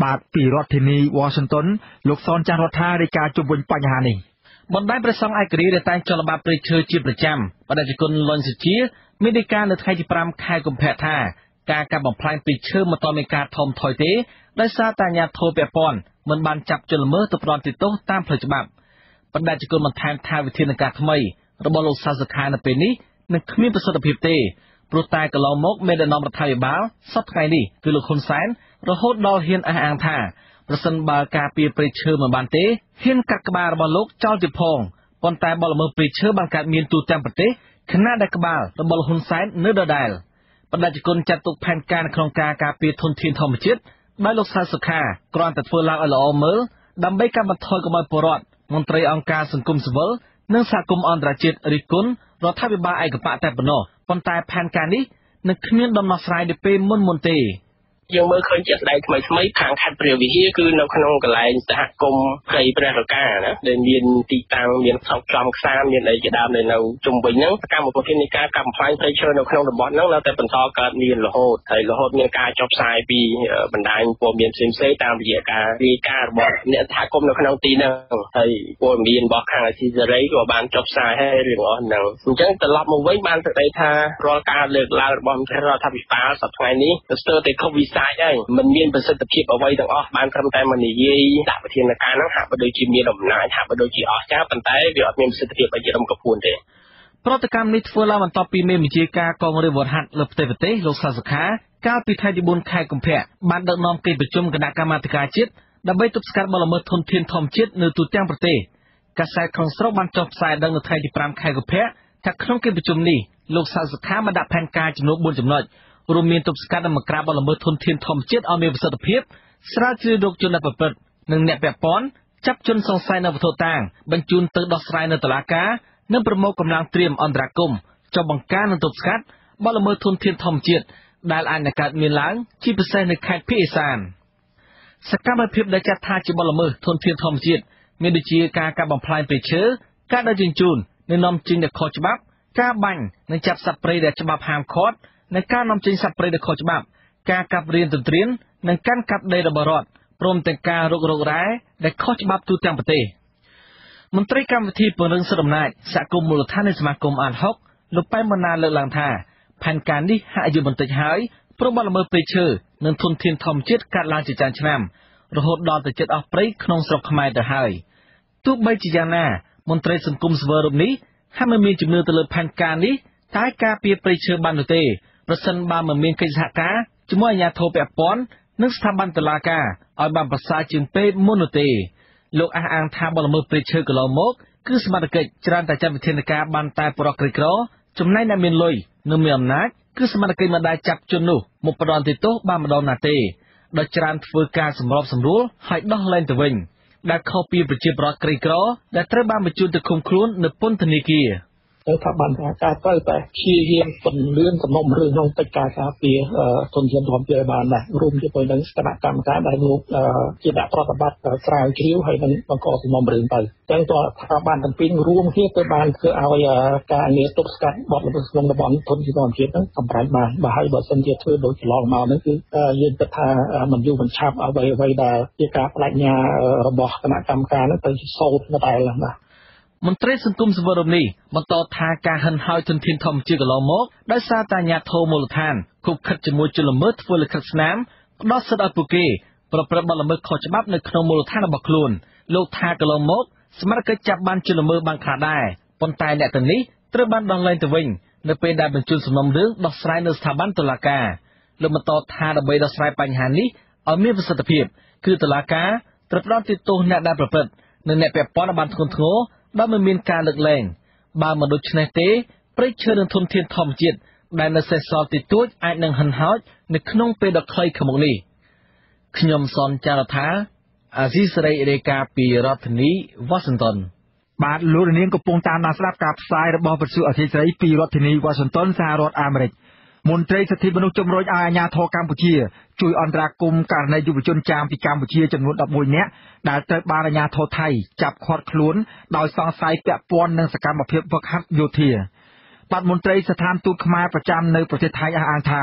បាទពីរដ្ឋធានី Washington លោកសនចាស់រដ្ឋារាយការណ៍ជុំវិញបញ្ហានេះបណ្ដាញព្រះសង្ឃឯករាជ្យដែលតែងចលនាព្រៃឈើជាប្រចាំបដិជនលន់សុជាមានដីកានៅថ្ងៃទី5ខែកុម្ភៈថាការកាប់បំផ្លាញព្រៃឈើមិនទាន់មានការថមថយទេដោយសារតែអាជ្ញាធរពាក់ព័ន្ធមិនបានចាប់ជនល្មើសទៅផ្ដន្ទាទោសតាមផ្លូវច្បាប់បដិជនបន្ថែមថាវិធានការថ្មីរបស់លោកសាសុខានៅពេលនេះនឹងគ្មានប្រសិទ្ធភាពទេព្រោះតែកន្លងមកមេដឹកនាំរដ្ឋាភិបាលសប្តាហ៍ថ្ងៃនេះគឺលោកហ៊ុនសែនរហូតដល់ហ៊ានអះអាងថាប្រសិនបើការពារព្រៃឈើមិនបានទេហ៊ានកាត់ក្បាលរបស់លោកចោលទៀតផងប៉ុន្តែបលល្មើសព្រៃឈើបានកើតមានទូទាំងប្រទេសខណៈដែលក្បាលរបស់លោកហ៊ុនសែននៅដដែលបដិជនចាត់ទុកផែនការក្នុងការការពារធនធានធម្មជាតិដោយលោកសាសុខាគ្រាន់តែធ្វើឡើងឲ្យល្អមើលដើម្បីកាត់បន្ថយកុំឲ្យពលរដ្ឋមន្ត្រីអង្គការសង្គមស៊ីវិលនិងសហគមន៍អន្តរជាតិរិះគន់រដ្ឋាភិបាលឯកបកតែប៉ុណ្ណោះប៉ុន្តែផែនការនេះនឹងគ្មានដំណោះស្រាយនៅពេលមុនទេយើងមើលឃើញជាក់ស្ដែងថ្មីខាងខេត្តព្រះវិហារគឺនៅក្នុងកន្លែងសហគមន៍ព្រៃព្រះរកាណាដែលមានទីតាំងមានផ្សោតចំខ្សានមានអីជាដើមនៅជុំវិញហ្នឹងកម្មវិធីនៃការកាប់បំផ្លាញព្រៃឈើនៅក្នុងតំបន់ហ្នឹងនៅតែបន្តកើតមានរហូតមានការចុះផ្សាយពីបណ្ដាញព័ត៌មានផ្សេងៗតាមរយៈការរាយការណ៍របស់អ្នកសហគមន៍នៅក្នុងទីហ្នឹងហើយព័ត៌មានរបស់ខាងអាស៊ីសេរីក៏បានចុះផ្សាយឲ្យរឿងអស់ហ្នឹងអញ្ចឹងត្រឡប់មកវិញបានទៅថារាល់ការលើកឡើងរបស់មន្ត្រីរដ្ឋាភិបាលសប្តាហ៍ថ្ងៃនេះស្ទើរតែខុសវិស័យហើយមិនមានប្រសិទ្ធភាពអ្វីទាំងអស់បានត្រឹមតែមកនិយាយដាក់វិធានការហ្នឹងហាក់បីដូចជាមានអំណាចហាក់បីដូចជាអស្ចារ្យប៉ុន្តែវាអត់មានប្រសិទ្ធភាពអីជារំកពួនទេប្រតិកម្មនេះធ្វើឡើងបន្ទាប់ពីមេបញ្ជាការកងរាជវុធហត្ថលើផ្ទៃប្រទេសលោកសាសុខាកាលពីថ្ងៃទី4ខែកុម្ភៈបានដឹកនាំកិច្ចប្រជុំគណៈកម្មាធិការជាតិដើម្បីទប់ស្កាត់បទល្មើសធនធានធម្មជាតិនៅទូទាំងប្រទេសកាសែតក្នុងស្រុកបានចុះផ្សាយដឹងនៅថ្ងៃទី5ខែកុម្ភៈថាក្នុងកិច្ចប្រជុំនេះលោកសាសុខាបានដាក់ផែនការចំនួន4ចំណុចរួមមានទប់ស្កាត់និងបង្ក្រាបបទល្មើសធនធានធម្មជាតិឲ្យមានប្រសិទ្ធភាពស្រាវជ្រាវរកជនដែលប្រព្រឹត្តនិងអ្នកពាក់ព័ន្ធចាប់ជនសង្ស័យនៅវត្ថុតាងបញ្ជូនទៅដោះស្រាយនៅតុលាការនិងប្រមូលកម្លាំងត្រៀមអន្តរាគមន៍ចុះបង្ការនិងទប់ស្កាត់បទល្មើសធនធានធម្មជាតិដែលអាចនឹងកើតមានឡើងជាពិសេសនៅខេត្តភាគឦសានសកម្មភាពដែលចាត់ថាជាបទល្មើសធនធានធម្មជាតិមានដូចជាការកាប់បំផ្លាញព្រៃឈើការដឹកជញ្ជូននិងនាំចេញដែលខុសច្បាប់ការបាញ់និងចាប់សត្វព្រៃដែលច្បាប់ហាមឃាត់និងការនាំចេញសត្វព្រៃដែលខុសច្បាប់ការកាប់រៀនទន្ទ្រាននិងកាន់កាប់ដីរបស់រដ្ឋព្រមទាំងការរុករករ៉ែដែលខុសច្បាប់ទូទាំងប្រទេសមន្ត្រីកម្មវិធីពង្រឹងសិទ្ធិអំណាចសហគមន៍មូលដ្ឋាននៃសមាគមអាត6លោកប៉ែនបណ្ណាលើកឡើងថាផែនការនេះហាក់យឺតបន្តិចហើយព្រោះបទល្មើសព្រៃឈើនិងធនធានធម្មជាតិកើតឡើងជាច្រើនឆ្នាំរហូតដល់ទៅជិតអស់ព្រៃក្នុងស្រុកខ្មែរទៅហើយទោះបីជាយ៉ាងណាមន្ត្រីសង្គមស៊ីវិលរូបនេះហាក់មិនមានជំនឿទៅលើផែនការនេះតែការពារព្រៃឈើបាននោះទេប្រសិនបើមិនមានកិច្ចសហការជាមួយអាជ្ញាធរពាក់ព័ន្ធនិងស្ថាប័នតុលាការឲ្យបានប្រសើរជាងពេលមុននោះទេលោកអះអាងថាបទល្មើសព្រៃឈើកន្លងមកគឺសមត្ថកិច្ចច្រើនតែចាត់វិធានការបានតែបរិក្រិចក្រចំណែកអ្នកមានលុយនិងមានអំណាចគឺសមត្ថកិច្ចមិនដែលចាប់ជននោះមកផ្ដន្ទាទោសបានម្ដងណាទេដោយច្រើនធ្វើការសម្របសម្រួលឲ្យដោះលែងទៅវិញដែលខុសពីប្រជាពលរដ្ឋក្រីក្រដែលត្រូវបានបញ្ជូនទៅឃុំខ្លួននៅពន្ធនាគារថាបានថាការត្រូវតែព្យាយាមពន្លឿនសំណុំរឿងក្នុងកិច្ចការការពារធនធានធម្មជាតិបានដែររួមជាមួយនឹងគណៈកម្មការដែលលោកជាអ្នកប្រតិបត្តិស្រាវជ្រាវហើយនឹងបង្កសំណុំរឿងទៅអញ្ចឹងតើថាបានទាំងពីររួមគ្នាទៅបានធ្វើឲ្យការងារទប់ស្កាត់បទល្មើសក្នុងតំបន់ធនធានធម្មជាតិហ្នឹងសម្រេចបានបើហើយបើសិនជាធ្វើដូចកន្លងមកហ្នឹងគឺយើងគិតថាមិនយូរមិនឆាប់អ្វីដែលជាការបដិញ្ញារបស់គណៈកម្មការហ្នឹងទៅសោតនៅតែឡើយណាមន្ត្រីសង្គមស៊ីវិលរូបនេះបន្តថាការហិនហោចធនធានធម្មជាតិកន្លងមកដោយសារតែអាជ្ញាធរមូលដ្ឋានខុបខិតជាមួយជនល្មើសធ្វើលិខិតស្នាមផ្ដោតសិទ្ធិឲ្យពួកគេប្រព្រឹត្តបទល្មើសខុសច្បាប់នៅក្នុងមូលដ្ឋានរបស់ខ្លួនលោកថាកន្លងមកសមត្ថកិច្ចចាប់បានជនល្មើសបានខ្លះដែរប៉ុន្តែអ្នកទាំងនេះត្រូវបានដោះលែងទៅវិញនៅពេលដែលបញ្ជូនសំណុំរឿងដោះស្រាយនៅស្ថាប័នតុលាការលោកបន្តថាដើម្បីដោះស្រាយបញ្ហានេះឲ្យមានប្រសិទ្ធភាពគឺតុលាការត្រូវផ្តន្ទាទោសអ្នកដែលប្រព្រឹត្តនិងអ្នកពាក់ព័ន្ធឲ្យបានធ្ងន់ធ្ងរបើមិនមានការលើកលែងបើមិនដូច្នេះទេព្រៃឈើនិងធនធានធម្មជាតិដែលនៅសេសសល់តិចតួចអាចនឹងហិនហោចនៅក្នុងពេលដ៏ខ្លីខាងមុខនេះខ្ញុំសនចាររថាអាស៊ីសេរីរាយការណ៍ពីរដ្ឋធានី Washington បាទលោកនាងកំពុងតាមដានស្ដាប់ការផ្សាយរបស់វិទ្យុអាស៊ីសេរីពីរដ្ឋធានី Washington សហរដ្ឋអាមេរិកមន្ត្រីសិទ្ធិមនុស្សជំរុញឲ្យអាជ្ញាធរកម្ពុជាជួយអន្តរាគមន៍ករណីយុវជនចាមពីកម្ពុជាចំនួន11នាក់ដែលត្រូវបានអាជ្ញាធរថៃចាប់ឃាត់ខ្លួនដោយសង្ស័យពាក់ព័ន្ធនឹងសកម្មភាពហ្វឹកហាត់យោធាបាទមន្ត្រីស្ថានទូតខ្មែរប្រចាំនៅប្រទេសថៃអះអាងថា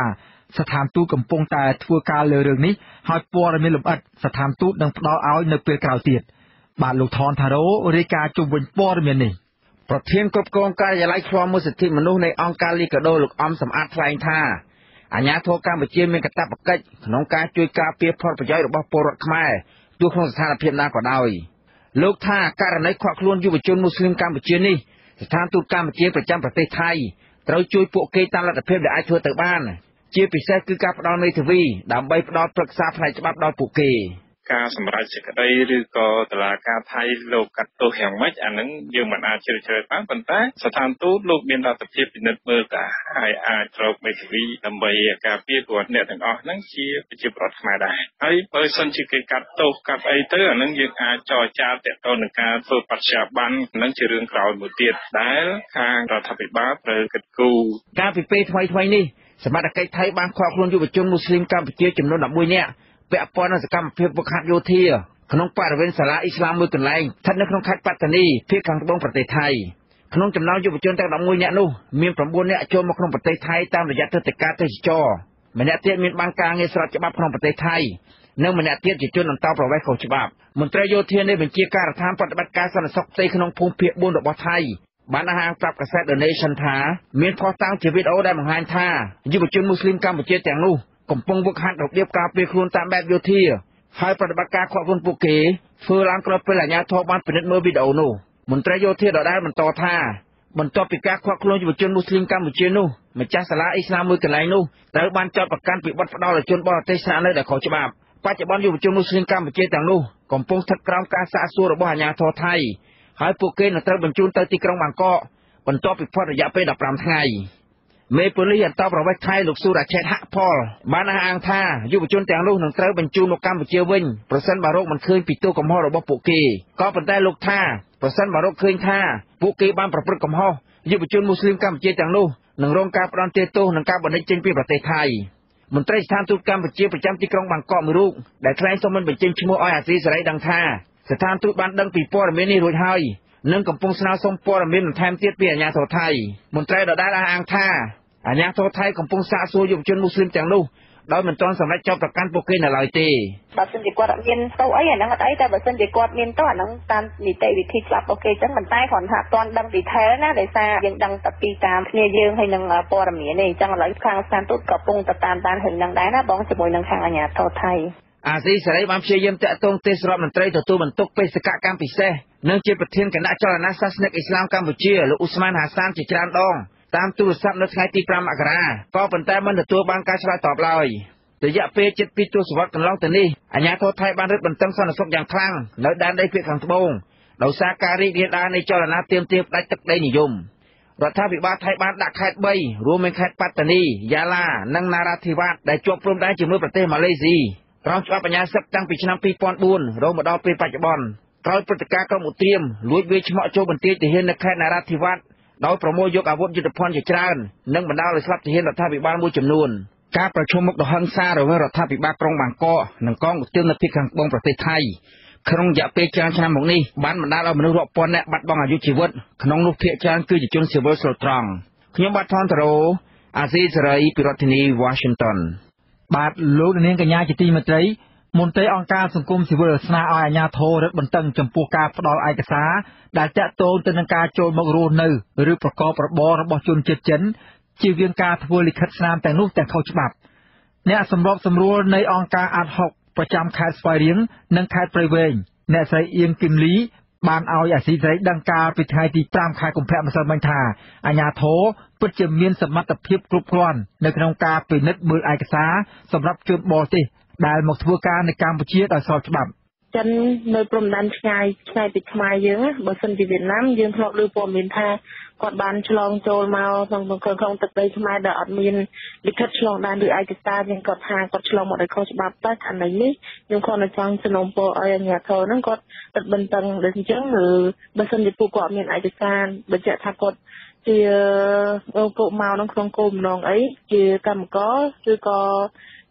ស្ថានទូតកំពុងតែធ្វើការលើរឿងនេះហើយព័ត៌មានលម្អិតស្ថានទូតនឹងផ្ដល់ឲ្យនៅពេលក្រោយទៀតបាទលោកថនថារ៉ូរាយការណ៍ជុំវិញព័ត៌មាននេះប្រធានគ្រប់គ្រងការិយាល័យឃ្លាំមើលសិទ្ធិមនុស្សនៃអង្គការលីកាដូលោកអំសំអាតថ្លែងថាអាជ្ញាធរកម្ពុជាមានកាតព្វកិច្ចក្នុងការជួយការពារផលប្រយោជន៍របស់ពលរដ្ឋខ្មែរទោះក្នុងស្ថានភាពណាក៏ដោយលោកថាករណីខកខ្លួនយុវជនមូស្លីមកម្ពុជានេះស្ថានទូតកម្ពុជាប្រចាំប្រទេសថៃត្រូវជួយពួកគេតាមលទ្ធភាពដែលអាចធ្វើទៅបានជាពិសេសគឺការផ្ដល់មេធាវីដើម្បីផ្ដល់ប្រឹក្សាផ្នែកច្បាប់ដល់ពួកគេការសម្រេចសេចក្តីឬក៏តុលាការថៃលោកកាត់ទោសយ៉ាងម៉េចអានឹងយើងមិនអាចជ្រើសរើសបានប៉ុន្តែស្ថានទូតលោកមានលទ្ធភាពពិនិត្យមើលតាហើយអាចរកមេធាវីដើម្បីការពារពលរដ្ឋអ្នកទាំងអស់ហ្នឹងជាប្រជាពលរដ្ឋខ្មែរដែរហើយបើសិនជាគេកាត់ទោសកាត់អីទៅអានឹងយើងអាចចរចាទាក់ទងនឹងការធ្វើបច្ចាប័ននឹងជារឿងក្រោយមួយទៀតដែលខាងរដ្ឋាភិបាលត្រូវគិតគូរការពីពេលថ្មីនេះសមត្ថកិច្ចថៃបានខកខ្លួនយុវជនមូស្លីមកម្ពុជាចំនួន11នាក់ពាក់ព័ន្ធនឹងសកម្មភាពវឹកហាត់យោធាក្នុងបរិវេណសាលាអ៊ីស្លាមមួយកន្លែងស្ថិតនៅក្នុងខេត្តប៉ាតានីភាគខាងត្បូងប្រទេសថៃក្នុងចំណោមយុវជនទាំង11នាក់នោះមាន9នាក់ចូលមកក្នុងប្រទេសថៃតាមរយៈទិដ្ឋាការទេសចរម្នាក់ទៀតមានបានការងារស្របច្បាប់ក្នុងប្រទេសថៃនិងម្នាក់ទៀតជាជនអន្តោប្រវេសន៍ខុសច្បាប់មន្ត្រីយោធានៃបញ្ជាការដ្ឋានប្រតិបត្តិការសន្តិសុខផ្ទៃក្នុងភូមិភាគ4របស់ថៃបានអះអាងប្រាប់កាសែត The Nation ថាមានភស្តុតាងជាវីដេអូដែលបង្ហាញថាយុវជនមូស្លីមកម្ពុជាទាំងនោះកំពុងវឹកហាត់របៀបការពារខ្លួនតាមបែបយោធាហើយប្រតិបត្តិការខកខ្លួនពួកគេធ្វើឡើងក្រោយពេលអាជ្ញាធរបានពិនិត្យមើលវីដេអូនោះមន្ត្រីយោធាដដែលបន្តថាបន្ទាប់ពីការខកខ្លួនយុវជនមូស្លីមកម្ពុជានោះម្ចាស់សាលាអ៊ីស្លាមមួយកន្លែងនោះត្រូវបានចោទប្រកាន់ពីបទផ្ដាល់ឲ្យជនបរទេសស្នាក់នៅដែលខុសច្បាប់បច្ចុប្បន្នយុវជនមូស្លីមកម្ពុជាទាំងនោះកំពុងស្ថិតក្រោមការសាកសួររបស់អាជ្ញាធរថៃហើយពួកគេនឹងត្រូវបញ្ជូនទៅទីក្រុងបាងកកបន្ទាប់ពីផុតរយៈពេល15ថ្ងៃមេប៉ូលីសអន្តោប្រវេសន៍ថៃលោកស៊ូរ៉ាឆេតហាក់ផលបានអះអាងថាយុវជនទាំងនោះនឹងត្រូវបញ្ជូនមកកម្ពុជាវិញប្រសិនបើរកមិនឃើញពីទោសកំហុសរបស់ពួកគេក៏ប៉ុន្តែលោកថាប្រសិនបើរកឃើញថាពួកគេបានប្រព្រឹត្តកំហុសយុវជនមូស្លីមកម្ពុជាទាំងនោះនឹងរងការផ្ដន្ទាទោសនិងការបណ្តេញចេញពីប្រទេសថៃមន្ត្រីស្ថានទូតកម្ពុជាប្រចាំទីក្រុងបាងកកមួយរូបដែលថ្លែងសូមមិនបញ្ចេញឈ្មោះឲ្យអាស៊ីសេរីដឹងថាស្ថានទូតបានដឹងពីព័ត៌មាននេះរួចហើយនិងកំពុងស្នើសុំព័ត៌មានបន្ថែមទៀតពីអាជ្ញាធរថៃមន្ត្រីដដែលអះអាងថាអាជ្ញាធរថៃកំពុងសាកសួរយុវជនមូស្លីមទាំងនោះដោយមិនទាន់សម្រេចចោទប្រកាន់ពួកគេនៅឡើយទេបើសិនជាគាត់អត់មានទោសអីអាហ្នឹងអត់អីតែបើសិនជាគាត់មានទោសអាហ្នឹងតាមនីតិវិធីច្បាប់របស់គេចឹងមិនតែគ្រាន់ថាអត់ទាន់ដឹង detail ណាដោយសារយើងដឹងតែពីតាមគ្នាយើងហើយនឹងព័ត៌មាននេះអញ្ចឹងឥឡូវខាងស្ថានទូតក៏កំពុងតែតាមដានរឿងហ្នឹងដែរណាបងជាមួយនឹងខាងអាជ្ញាធរថៃអាស៊ីសេរីបានព្យាយាមតាក់ទងទេសរដ្ឋមន្ត្រីទទួលបន្ទុកបេសកកម្មពិសេសនិងជាប្រធានគណៈចលនាសាសនិកអ៊ីស្លាមកម្ពុជាលោកអ៊ូស្មានហាសានជាច្រើនដងតាមទូរស័ព្ទនៅថ្ងៃទី5មករាក៏ប៉ុន្តែមិនទទួលបានការឆ្លើយតបឡើយរយៈពេលជិត2ទសវត្សរ៍កន្លងទៅនេះអាជ្ញាធរថៃបានរឹតបន្តឹងសន្តិសុខយ៉ាងខ្លាំងនៅដែនដីភាគខាងត្បូងដោយសារការរីករាលដាលនៃចលនាទាមទារផ្ដាច់ទឹកដីនិយមរដ្ឋាភិបាលថៃបានដាក់ខេត្ត3រួមមានខេត្តប៉ាតានីយ៉ាឡានិងណារ៉ាធីវ៉ាតដែលជាប់ព្រំដែនជាមួយប្រទេសម៉ាឡេស៊ីក្រោមច្បាប់បញ្ញាសិទ្ធិតាំងពីឆ្នាំ2004រហូតមកដល់ពេលបច្ចុប្បន្នក្រោយព្រឹត្តិការណ៍ក្រុមឧទ្រាមលួចវាយឆ្មក់ចូលបន្ទាយទាហាននៅខេត្តណារ៉ាធីវ៉ាតដោយប្រមូលយកអាវុធយុទ្ធភ័ណ្ឌជាច្រើននិងបណ្ដាលឲ្យស្លាប់ទាហានរដ្ឋាភិបាលមួយចំនួនការប្រជុំមុខដង្ហឹង្សារវាងរដ្ឋាភិបាលក្រុងបាងកកនិងកងឧទ្រាមនៅភាគខាងត្បូងប្រទេសថៃក្នុងរយៈពេលច្រើនឆ្នាំមកនេះបានបណ្ដាលឲ្យមនុស្សរាប់ពាន់នាក់បាត់បង់អាយុជីវិតក្នុងនោះភាគច្រើនគឺជាជនស៊ីវិលស្លូតត្រង់ខ្ញុំបាទថនតារ៉ូអាស៊ីសេរីពីរដ្ឋធានី Washington បាទលោកនាងកញ្ញាជាទីមេត្រីមន្ត្រីអង្គការសង្គមស៊ីវិលស្នើឲ្យអាជ្ញាធររឹតបន្តឹងចំពោះការផ្ដល់ឯកសារដែលតាក់ទងទៅនឹងការចូលមករស់នៅឬប្រកបរបររបស់ជនជាតិចិនជៀសវាងការធ្វើលិខិតស្នាមទាំងនោះទាំងខុសច្បាប់អ្នកសម្របសម្រួលនៃអង្គការអាត់ហុកប្រចាំខេត្តស្វាយរៀងនិងខេត្តព្រៃវែងអ្នកស្រីអៀងគឹមលីបានឲ្យអាស៊ីសេរីដឹងកាលពីថ្ងៃទី5ខែកុម្ភៈម្សិលមិញថាអាជ្ញាធរពិតជាមានសមត្ថភាពគ្រប់គ្រាន់នៅក្នុងការពិនិត្យមើលឯកសារសម្រាប់ជនបរទេសដែលមកធ្វើការនៅកម្ពុជាដោយស្របច្បាប់ចិននៅព្រំដែនឆ្ងាយពីខ្មែរយើងបើសិនជាវៀតណាមយើងធ្លាប់ឮព័ត៌មានថាគាត់បានឆ្លងចូលមកក្នុងទឹកដីខ្មែរដែលអត់មានលិខិតឆ្លងដែនឬឯកសារយើងគាត់ថាគាត់ឆ្លងមកដោយខុសច្បាប់តែអានេះខ្ញុំគាត់នៅចង់សំណូមពរឲ្យអាជ្ញាធរហ្នឹងគាត់រឹតបន្តឹងដូចអញ្ចឹងឬបើសិនជាពួកគាត់មានឯកសារបញ្ជាក់ថាគាត់ជាពួកមកក្នុងគោលបំណងអីជាកម្មករឬក៏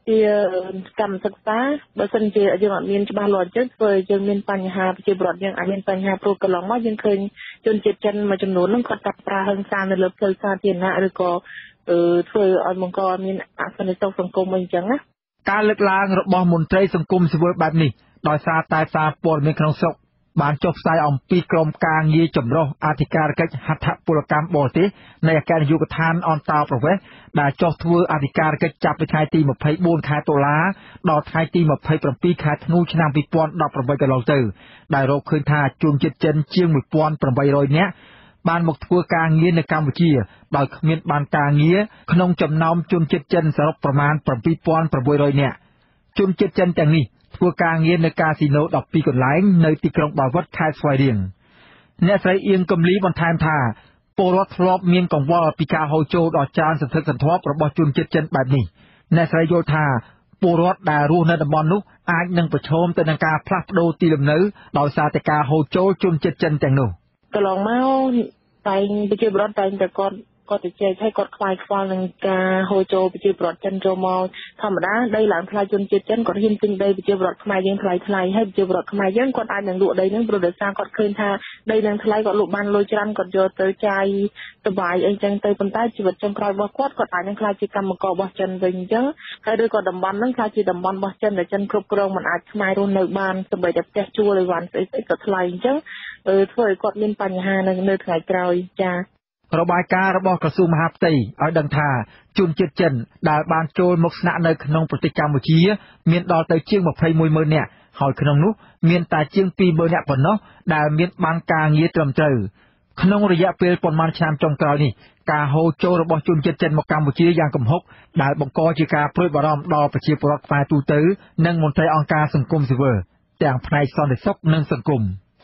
ជាកម្មសិក្សាបើសិនជាយើងអត់មានច្បាស់លាស់ចឹងធ្វើឲ្យយើងមានបញ្ហាប្រជាពលរដ្ឋយើងអាចមានបញ្ហាព្រោះកន្លងមកយើងឃើញជនជាតិចិនមួយចំនួនហ្នឹងគាត់ចាប់ប្រើហិង្សានៅលើផ្លូវសាធារណៈឬក៏ធ្វើឲ្យបង្កមានអសន្តិសុខសង្គមអីចឹងណាការលើកឡើងរបស់មន្ត្រីសង្គមស៊ីវិលបែបនេះដោយសារតែសារព័ត៌មានក្នុងស្រុកបានចុះផ្សាយអំពីក្រុមការងារចម្រុះអធិការកិច្ចហត្ថពលកម្មបរទេសនៃអគ្គនាយកដ្ឋានអន្តរប្រវេសន៍ដែលចុះធ្វើអធិការកិច្ចចាប់ពីថ្ងៃទី24ខែតុលាដល់ថ្ងៃទី27ខែធ្នូឆ្នាំ2018កន្លងទៅដែលរកឃើញថាជនជាតិចិនជាង 1800 នាក់បានមកធ្វើការងារនៅកម្ពុជាដោយគ្មានបានការងារក្នុងចំណោមជនជាតិចិនសរុបប្រមាណ 7600 នាក់ជនជាតិចិនទាំងនេះធ្វើការងារនៅកាស៊ីណូ12កន្លែងនៅទីក្រុងបាវិតខេត្តស្វាយរៀងអ្នកស្រីអៀងកំលីបន្ថែមថាពលរដ្ឋធ្លាប់មានកង្វល់ពីការហូរចូលដ៏ច្រើនសន្ធឹកសន្ធាប់របស់ជនជាតិចិនបែបនេះអ្នកស្រីយល់ថាពលរដ្ឋដែលរស់នៅតំបន់នោះអាចនឹងប្រឈមទៅនឹងការផ្លាស់ប្ដូរទីលំនៅដោយសារតែការហូរចូលជនជាតិចិនទាំងនោះកន្លងមកតែប្រជាពលរដ្ឋតែគាត់ទៅជែកឲ្យគាត់ខ្វាយខ្វល់នឹងការហូរចូលប្រជាពលរដ្ឋចិនចូលមកធម្មតាដីឡើងថ្លៃជនជាតិចិនគាត់ហ៊ានទិញដីប្រជាពលរដ្ឋខ្មែរយើងថ្លៃហើយប្រជាពលរដ្ឋខ្មែរយើងគាត់អាចនឹងលក់ដីហ្នឹងព្រោះដោយសារគាត់ឃើញថាដីហ្នឹងថ្លៃគាត់លក់បានលុយច្រើនគាត់យកទៅចាយសុបាយអីចឹងទៅប៉ុន្តែជីវិតចុងក្រោយរបស់គាត់អាចនឹងខ្លាចជាកម្មកររបស់ចិនវិញអញ្ចឹងហើយឬក៏តំបន់ហ្នឹងខ្លាចជាតំបន់របស់ចិនដែលចិនគ្រប់គ្រងមិនអាចខ្មែររស់នៅបានសូម្បីតែផ្ទះជួលអីវ៉ាន់ស្អីក៏ថ្លៃអញ្ចឹងធ្វើឲ្យគាត់មានបញ្ហានៅថ្ងៃក្រោយចារបាយការណ៍របស់ក្រសួងមហាផ្ទៃឲ្យដឹងថាជនជាតិចិនដែលបានចូលមកស្នាក់នៅក្នុងប្រទេសកម្ពុជាមានដល់ទៅជាង 21,000 នាក់ហើយក្នុងនោះមានតែជាង 20,000 នាក់ប៉ុណ្ណោះដែលមានបានការងារត្រឹមត្រូវក្នុងរយៈពេលប៉ុន្មានឆ្នាំចុងក្រោយនេះការហូរចូលរបស់ជនជាតិចិនមកកម្ពុជាយ៉ាងគំហុកដែលបង្កជាការព្រួយបារម្ភដល់ប្រជាពលរដ្ឋខ្មែរទូទៅនិងមន្ត្រីអង្គការសង្គមស៊ីវិលទាំងផ្នែកសន្តិសុខនិងសង្គម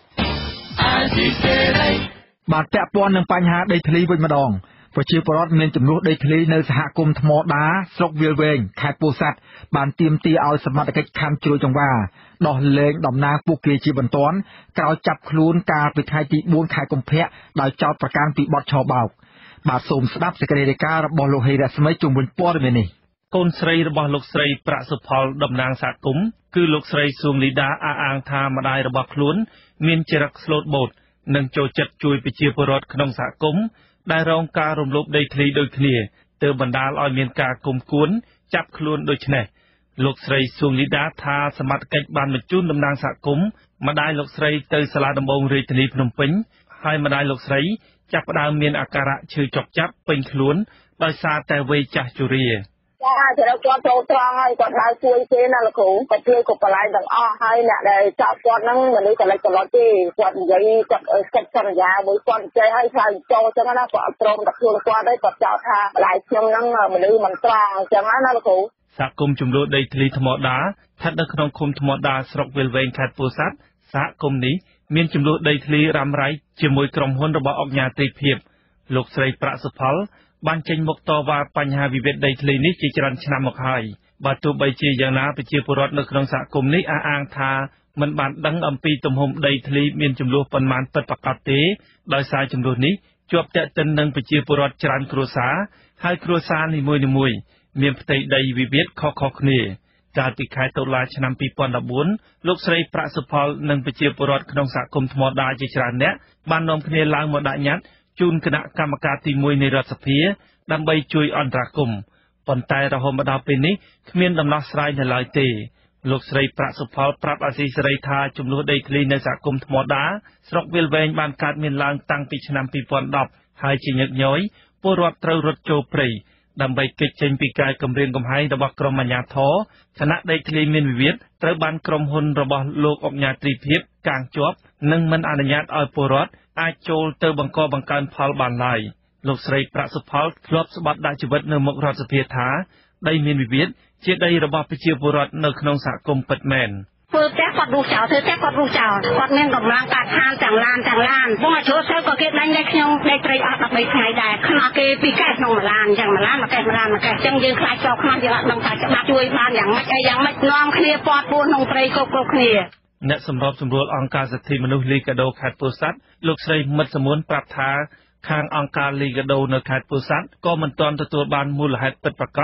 បាទពាក់ព័ន្ធនឹងបញ្ហាដីធ្លីវិញម្ដងប្រជាពលរដ្ឋមានចំនួនដីធ្លីនៅសហគមន៍ថ្មដាស្រុកវាលវែងខេត្តពោធិ៍សាត់បានទាមទារឲ្យសមត្ថកិច្ចខណ្ឌជ្រោយចង្វាដោះលែងតំណាងពួកគេជាបន្ទាន់ក្រោយចាប់ខ្លួនកាលពីថ្ងៃទី4ខែកុម្ភៈដោយចោទប្រកាន់ពីបទឆបោកបាទសូមស្ដាប់សេចក្តីរាយការណ៍របស់លោកហេរ៉ាស្មីជុំវិញព័ត៌មាននេះកូនស្រីរបស់លោកស្រីប្រាក់សុផលតំណាងសហគមន៍គឺលោកស្រីសួងលីដាអះអាងថាម្ដាយរបស់ខ្លួនមានចរិតស្លូតបូតនិងចូលចិត្តជួយប្រជាពលរដ្ឋក្នុងសហគមន៍ដែលរងការរំលោភដីធ្លីដូចគ្នាទើបបណ្ដាលឲ្យមានការគុំគួនចាប់ខ្លួនដូចនេះលោកស្រីសួងលីដាថាសមត្ថកិច្ចបានបញ្ជូនតំណាងសហគមន៍ម្ដាយលោកស្រីទៅសាលាដំបងរាជធានីភ្នំពេញហើយម្ដាយលោកស្រីចាប់ផ្ដើមមានអាការៈឈឺចុកចាប់ពេញខ្លួនដោយសារតែវ័យចាស់ជរាចារគាត់ចូលត្រង់ហើយគាត់ដើរជួយគេណាលោកគ្រូគាត់ជួយគ្រប់កន្លែងទាំងអស់ហើយអ្នកដែលចាប់គាត់ហ្នឹងមនុស្សកន្លែងកន្លត់ទេគាត់និយាយគាត់ស្កិច្ចសន្យាមួយគាត់ចេះឲ្យខ្លាចចូលចឹងណាគាត់អត់ព្រមតែខ្លួនគាត់ទេគាត់ចោទថាម្ដាយខ្ញុំហ្នឹងមនុស្សមិនត្រង់ចឹងណាលោកគ្រូសហគមន៍ចំនួនដីធ្លីថ្មដាស្ថិតនៅក្នុងឃុំថ្មដាស្រុកវាលវែងខេត្តពោធិ៍សាត់សហគមន៍នេះមានចំនួនដីធ្លីរ៉ាំរ៉ៃជាមួយក្រុមហ៊ុនរបស់អង្គការទេភាពលោកស្រីប្រាក់សុផលបានចេញមុខតវ៉ាបញ្ហាវិវាទដីធ្លីនេះជាច្រើនឆ្នាំមកហើយបើទោះបីជាយ៉ាងណាប្រជាពលរដ្ឋនៅក្នុងសហគមន៍នេះអះអាងថាមិនបានដឹងអំពីទំហំដីធ្លីមានចំនួនប៉ុន្មានពិតប្រាកដទេដោយសារចំនួននេះជាប់ទាក់ទិននឹងប្រជាពលរដ្ឋច្រើនគ្រួសារហើយគ្រួសារនីមួយៗមានផ្ទៃដីវិវាទខុសៗគ្នាកាលពីខែតុលាឆ្នាំ2014លោកស្រីប្រាក់សុផលនិងប្រជាពលរដ្ឋក្នុងសហគមន៍ថ្មដាជាច្រើនអ្នកបាននាំគ្នាឡើងមកដាក់ញត្តិជូនគណៈកម្មការទី1នៃរដ្ឋសភាដើម្បីជួយអន្តរាគមន៍ប៉ុន្តែរហូតមកដល់ពេលនេះគ្មានដំណោះស្រាយនៅឡើយទេលោកស្រីប្រាក់សុផលប្រាប់អាស៊ីសេរីថាចំនួនដីធ្លីនៅសហគមន៍ថ្មដាស្រុកវាលវែងបានកើតមានឡើងតាំងពីឆ្នាំ2010ហើយជាញឹកញយពលរដ្ឋត្រូវរត់ចូលព្រៃដើម្បីគេចចេញពីការគំរាមកំហែងរបស់ក្រុមអាជ្ញាធរគណៈដីធ្លីមានវិវាទត្រូវបានក្រុមហ៊ុនរបស់លោកអុកញ៉ាត្រីភិបកាងជាប់និងមិនអនុញ្ញាតឲ្យពលរដ្ឋអាចចូលទៅបង្កបង្កើនផលបានឡើយលោកស្រីប្រាក់សុផលធ្លាប់ស្បត់ដាក់ជីវិតនៅមុខរដ្ឋសភាថាដីមានវិវាទជាដីរបស់ប្រជាពលរដ្ឋនៅក្នុងសហគមន៍ពិតមែនធ្វើផ្ទះគាត់រុះចោលធ្វើផ្ទះគាត់រុះចោលគាត់មានកម្លាំងកាត់ហានទាំងឡានបងអាចចូលទៅក៏គេដាច់ដែរខ្ញុំដេកត្រីអស់13ថ្ងៃដែរខ្នោះគេពីកែក្នុងម្លានអញ្ចឹងម្លានមកកែអញ្ចឹងយើងខ្លាចចោលខ្នោះយើងអត់ដឹងថាច្បាប់ជួយបានយ៉ាងម៉េចនាំគ្នាពាត់ពួនក្នុងព្រៃគ្រប់គ្នាអ្នកសម្របសម្រួលអង្គការសិទ្ធិមនុស្សលីកាដូខេត្តពោធិ៍សាត់លោកស្រីមិត្តសមួនប្រាប់ថាខាងអង្គការលីកាដូនៅខេត្តពោធិ៍សាត់ក៏មិនទាន់ទទួលបានមូលហេតុពិតប្រាកដ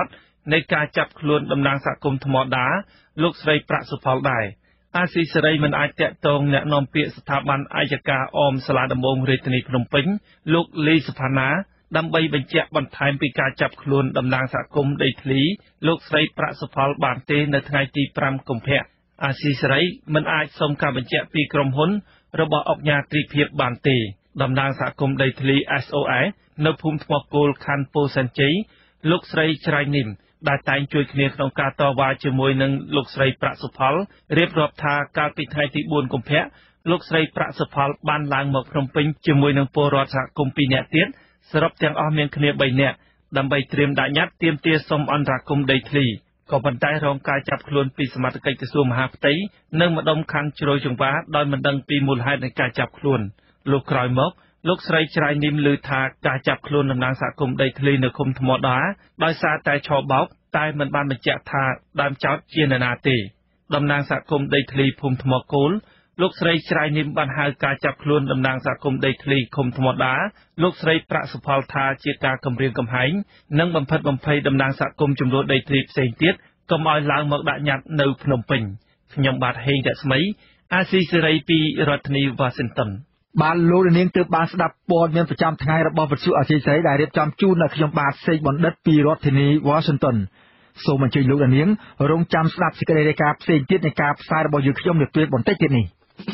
នៃការចាប់ខ្លួនតំណាងសហគមន៍ថ្មដាលោកស្រីប្រាក់សុផលដែរអាស៊ីសេរីមិនអាចតាក់ទងអ្នកនាំពាក្យស្ថាប័នអាយកាអមសាលាដំបងរាជធានីភ្នំពេញលោកលីសុផាណាដើម្បីបញ្ជាក់បន្ថែមពីការចាប់ខ្លួនតំណាងសហគមន៍ដីធ្លីលោកស្រីប្រាក់សុផលបានទេនៅថ្ងៃទី5កុម្ភៈអាស៊ីសេរីមិនអាចសុំការបញ្ជាក់ពីក្រុមហ៊ុនរបស់អង្គការទ្រីភិបបានទេតំណាងសហគមន៍ដីធ្លី SOS នៅភូមិថ្មគោលខណ្ឌពោធិ៍សែនជ័យលោកស្រីច្រៃនីមដែលតែងជួយគ្នាក្នុងការតវ៉ាជាមួយនឹងលោកស្រីប្រាក់សុផលរៀបរាប់ថាកាលពីថ្ងៃទី4កុម្ភៈលោកស្រីប្រាក់សុផលបានឡើងមកភ្នំពេញជាមួយនឹងពលរដ្ឋសហគមន៍2នាក់ទៀតសរុបទាំងអស់មានគ្នា3នាក់ដើម្បីត្រៀមដាក់ញត្តិទាមទារសុំអន្តរាគមន៍ដីធ្លីក៏ប៉ុន្តែរងការចាប់ខ្លួនពីសមត្ថកិច្ចក្រសួងមហាផ្ទៃនិងម្ដុំខណ្ឌជ្រោយចង្វាដោយមិនដឹងពីមូលហេតុនៃការចាប់ខ្លួនលោកក្រោយមកលោកស្រីច្រៃនីមឮថាការចាប់ខ្លួនតំណាងសហគមន៍ដីធ្លីនៅឃុំថ្មដាដោយសារតែឆបោកតែមិនបានបញ្ជាក់ថាដើមចោតជានរណាទេតំណាងសហគមន៍ដីធ្លីភូមិថ្មគោលលោកស្រីច្រៃនីមបានហៅការចាប់ខ្លួនតំណាងសហគមន៍ដីធ្លីឃុំថ្មដាលោកស្រីប្រាក់សុផលថាជាការគំរាមកំហែងនិងបំផិតបំភ័យតំណាងសហគមន៍ចំនួនដីធ្លីផ្សេងទៀតកុំឲ្យឡើងមកដាក់ញត្តិនៅភ្នំពេញខ្ញុំបាទហេងរស្មីអាស៊ីសេរីពីរដ្ឋធានីវ៉ាស៊ីនតោនបានលោកនាងទើបបានស្ដាប់ព័ត៌មានប្រចាំថ្ងៃរបស់វិទ្យុអាស៊ីសេរីដែលរៀបចំជូនដល់ខ្ញុំបាទសេកបណ្ឌិតពីរដ្ឋធានីវ៉ាស៊ីនតោនសូមអញ្ជើញលោកនាងរងចាំស្ដាប់សេចក្តីរាយការណ៍ផ្សេងទៀតនៃការផ្សាយរបស់យើងខ្ញុំនាពេលបន្តិចទៀតនេះ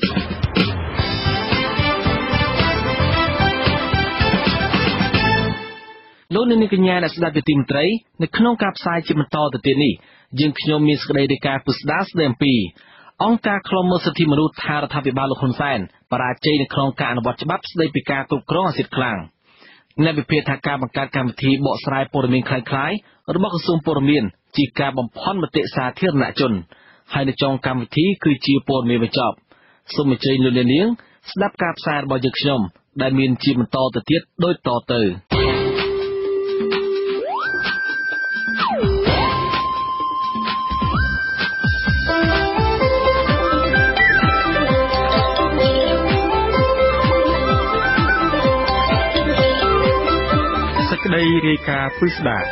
លោកនាងកញ្ញាអ្នកស្ដាប់ជាទីមេត្រីនៅក្នុងការផ្សាយជាបន្តទៅទៀតនេះយើងខ្ញុំមានសេចក្តីរាយការណ៍ពុស្ដាស្ដីអំពីអង្គការឃ្លាំមើលសិទ្ធិមនុស្សថារដ្ឋាភិបាលលោកហ៊ុនសែនបរាជ័យនៅក្នុងការអនុវត្តច្បាប់ស្ដីពីការគ្រប់គ្រងអាស៊ីតខ្លាំងអ្នកវិភាគថាការបង្កើតកម្មវិធីបកស្រាយព័ត៌មានคล้ายៗរបស់ក្រសួងព័ត៌មានជាការបំផន់មតិសាធារណជនហើយនៅចុងកម្មវិធីគឺជាព័ត៌មានបញ្ចប់សូមអញ្ជើញលោកនាងស្ដាប់ការផ្សាយរបស់យើងខ្ញុំដែលមានជាបន្តទៅទៀតដូចតទៅសេចក្តីរាយការណ៍ពិស្ដា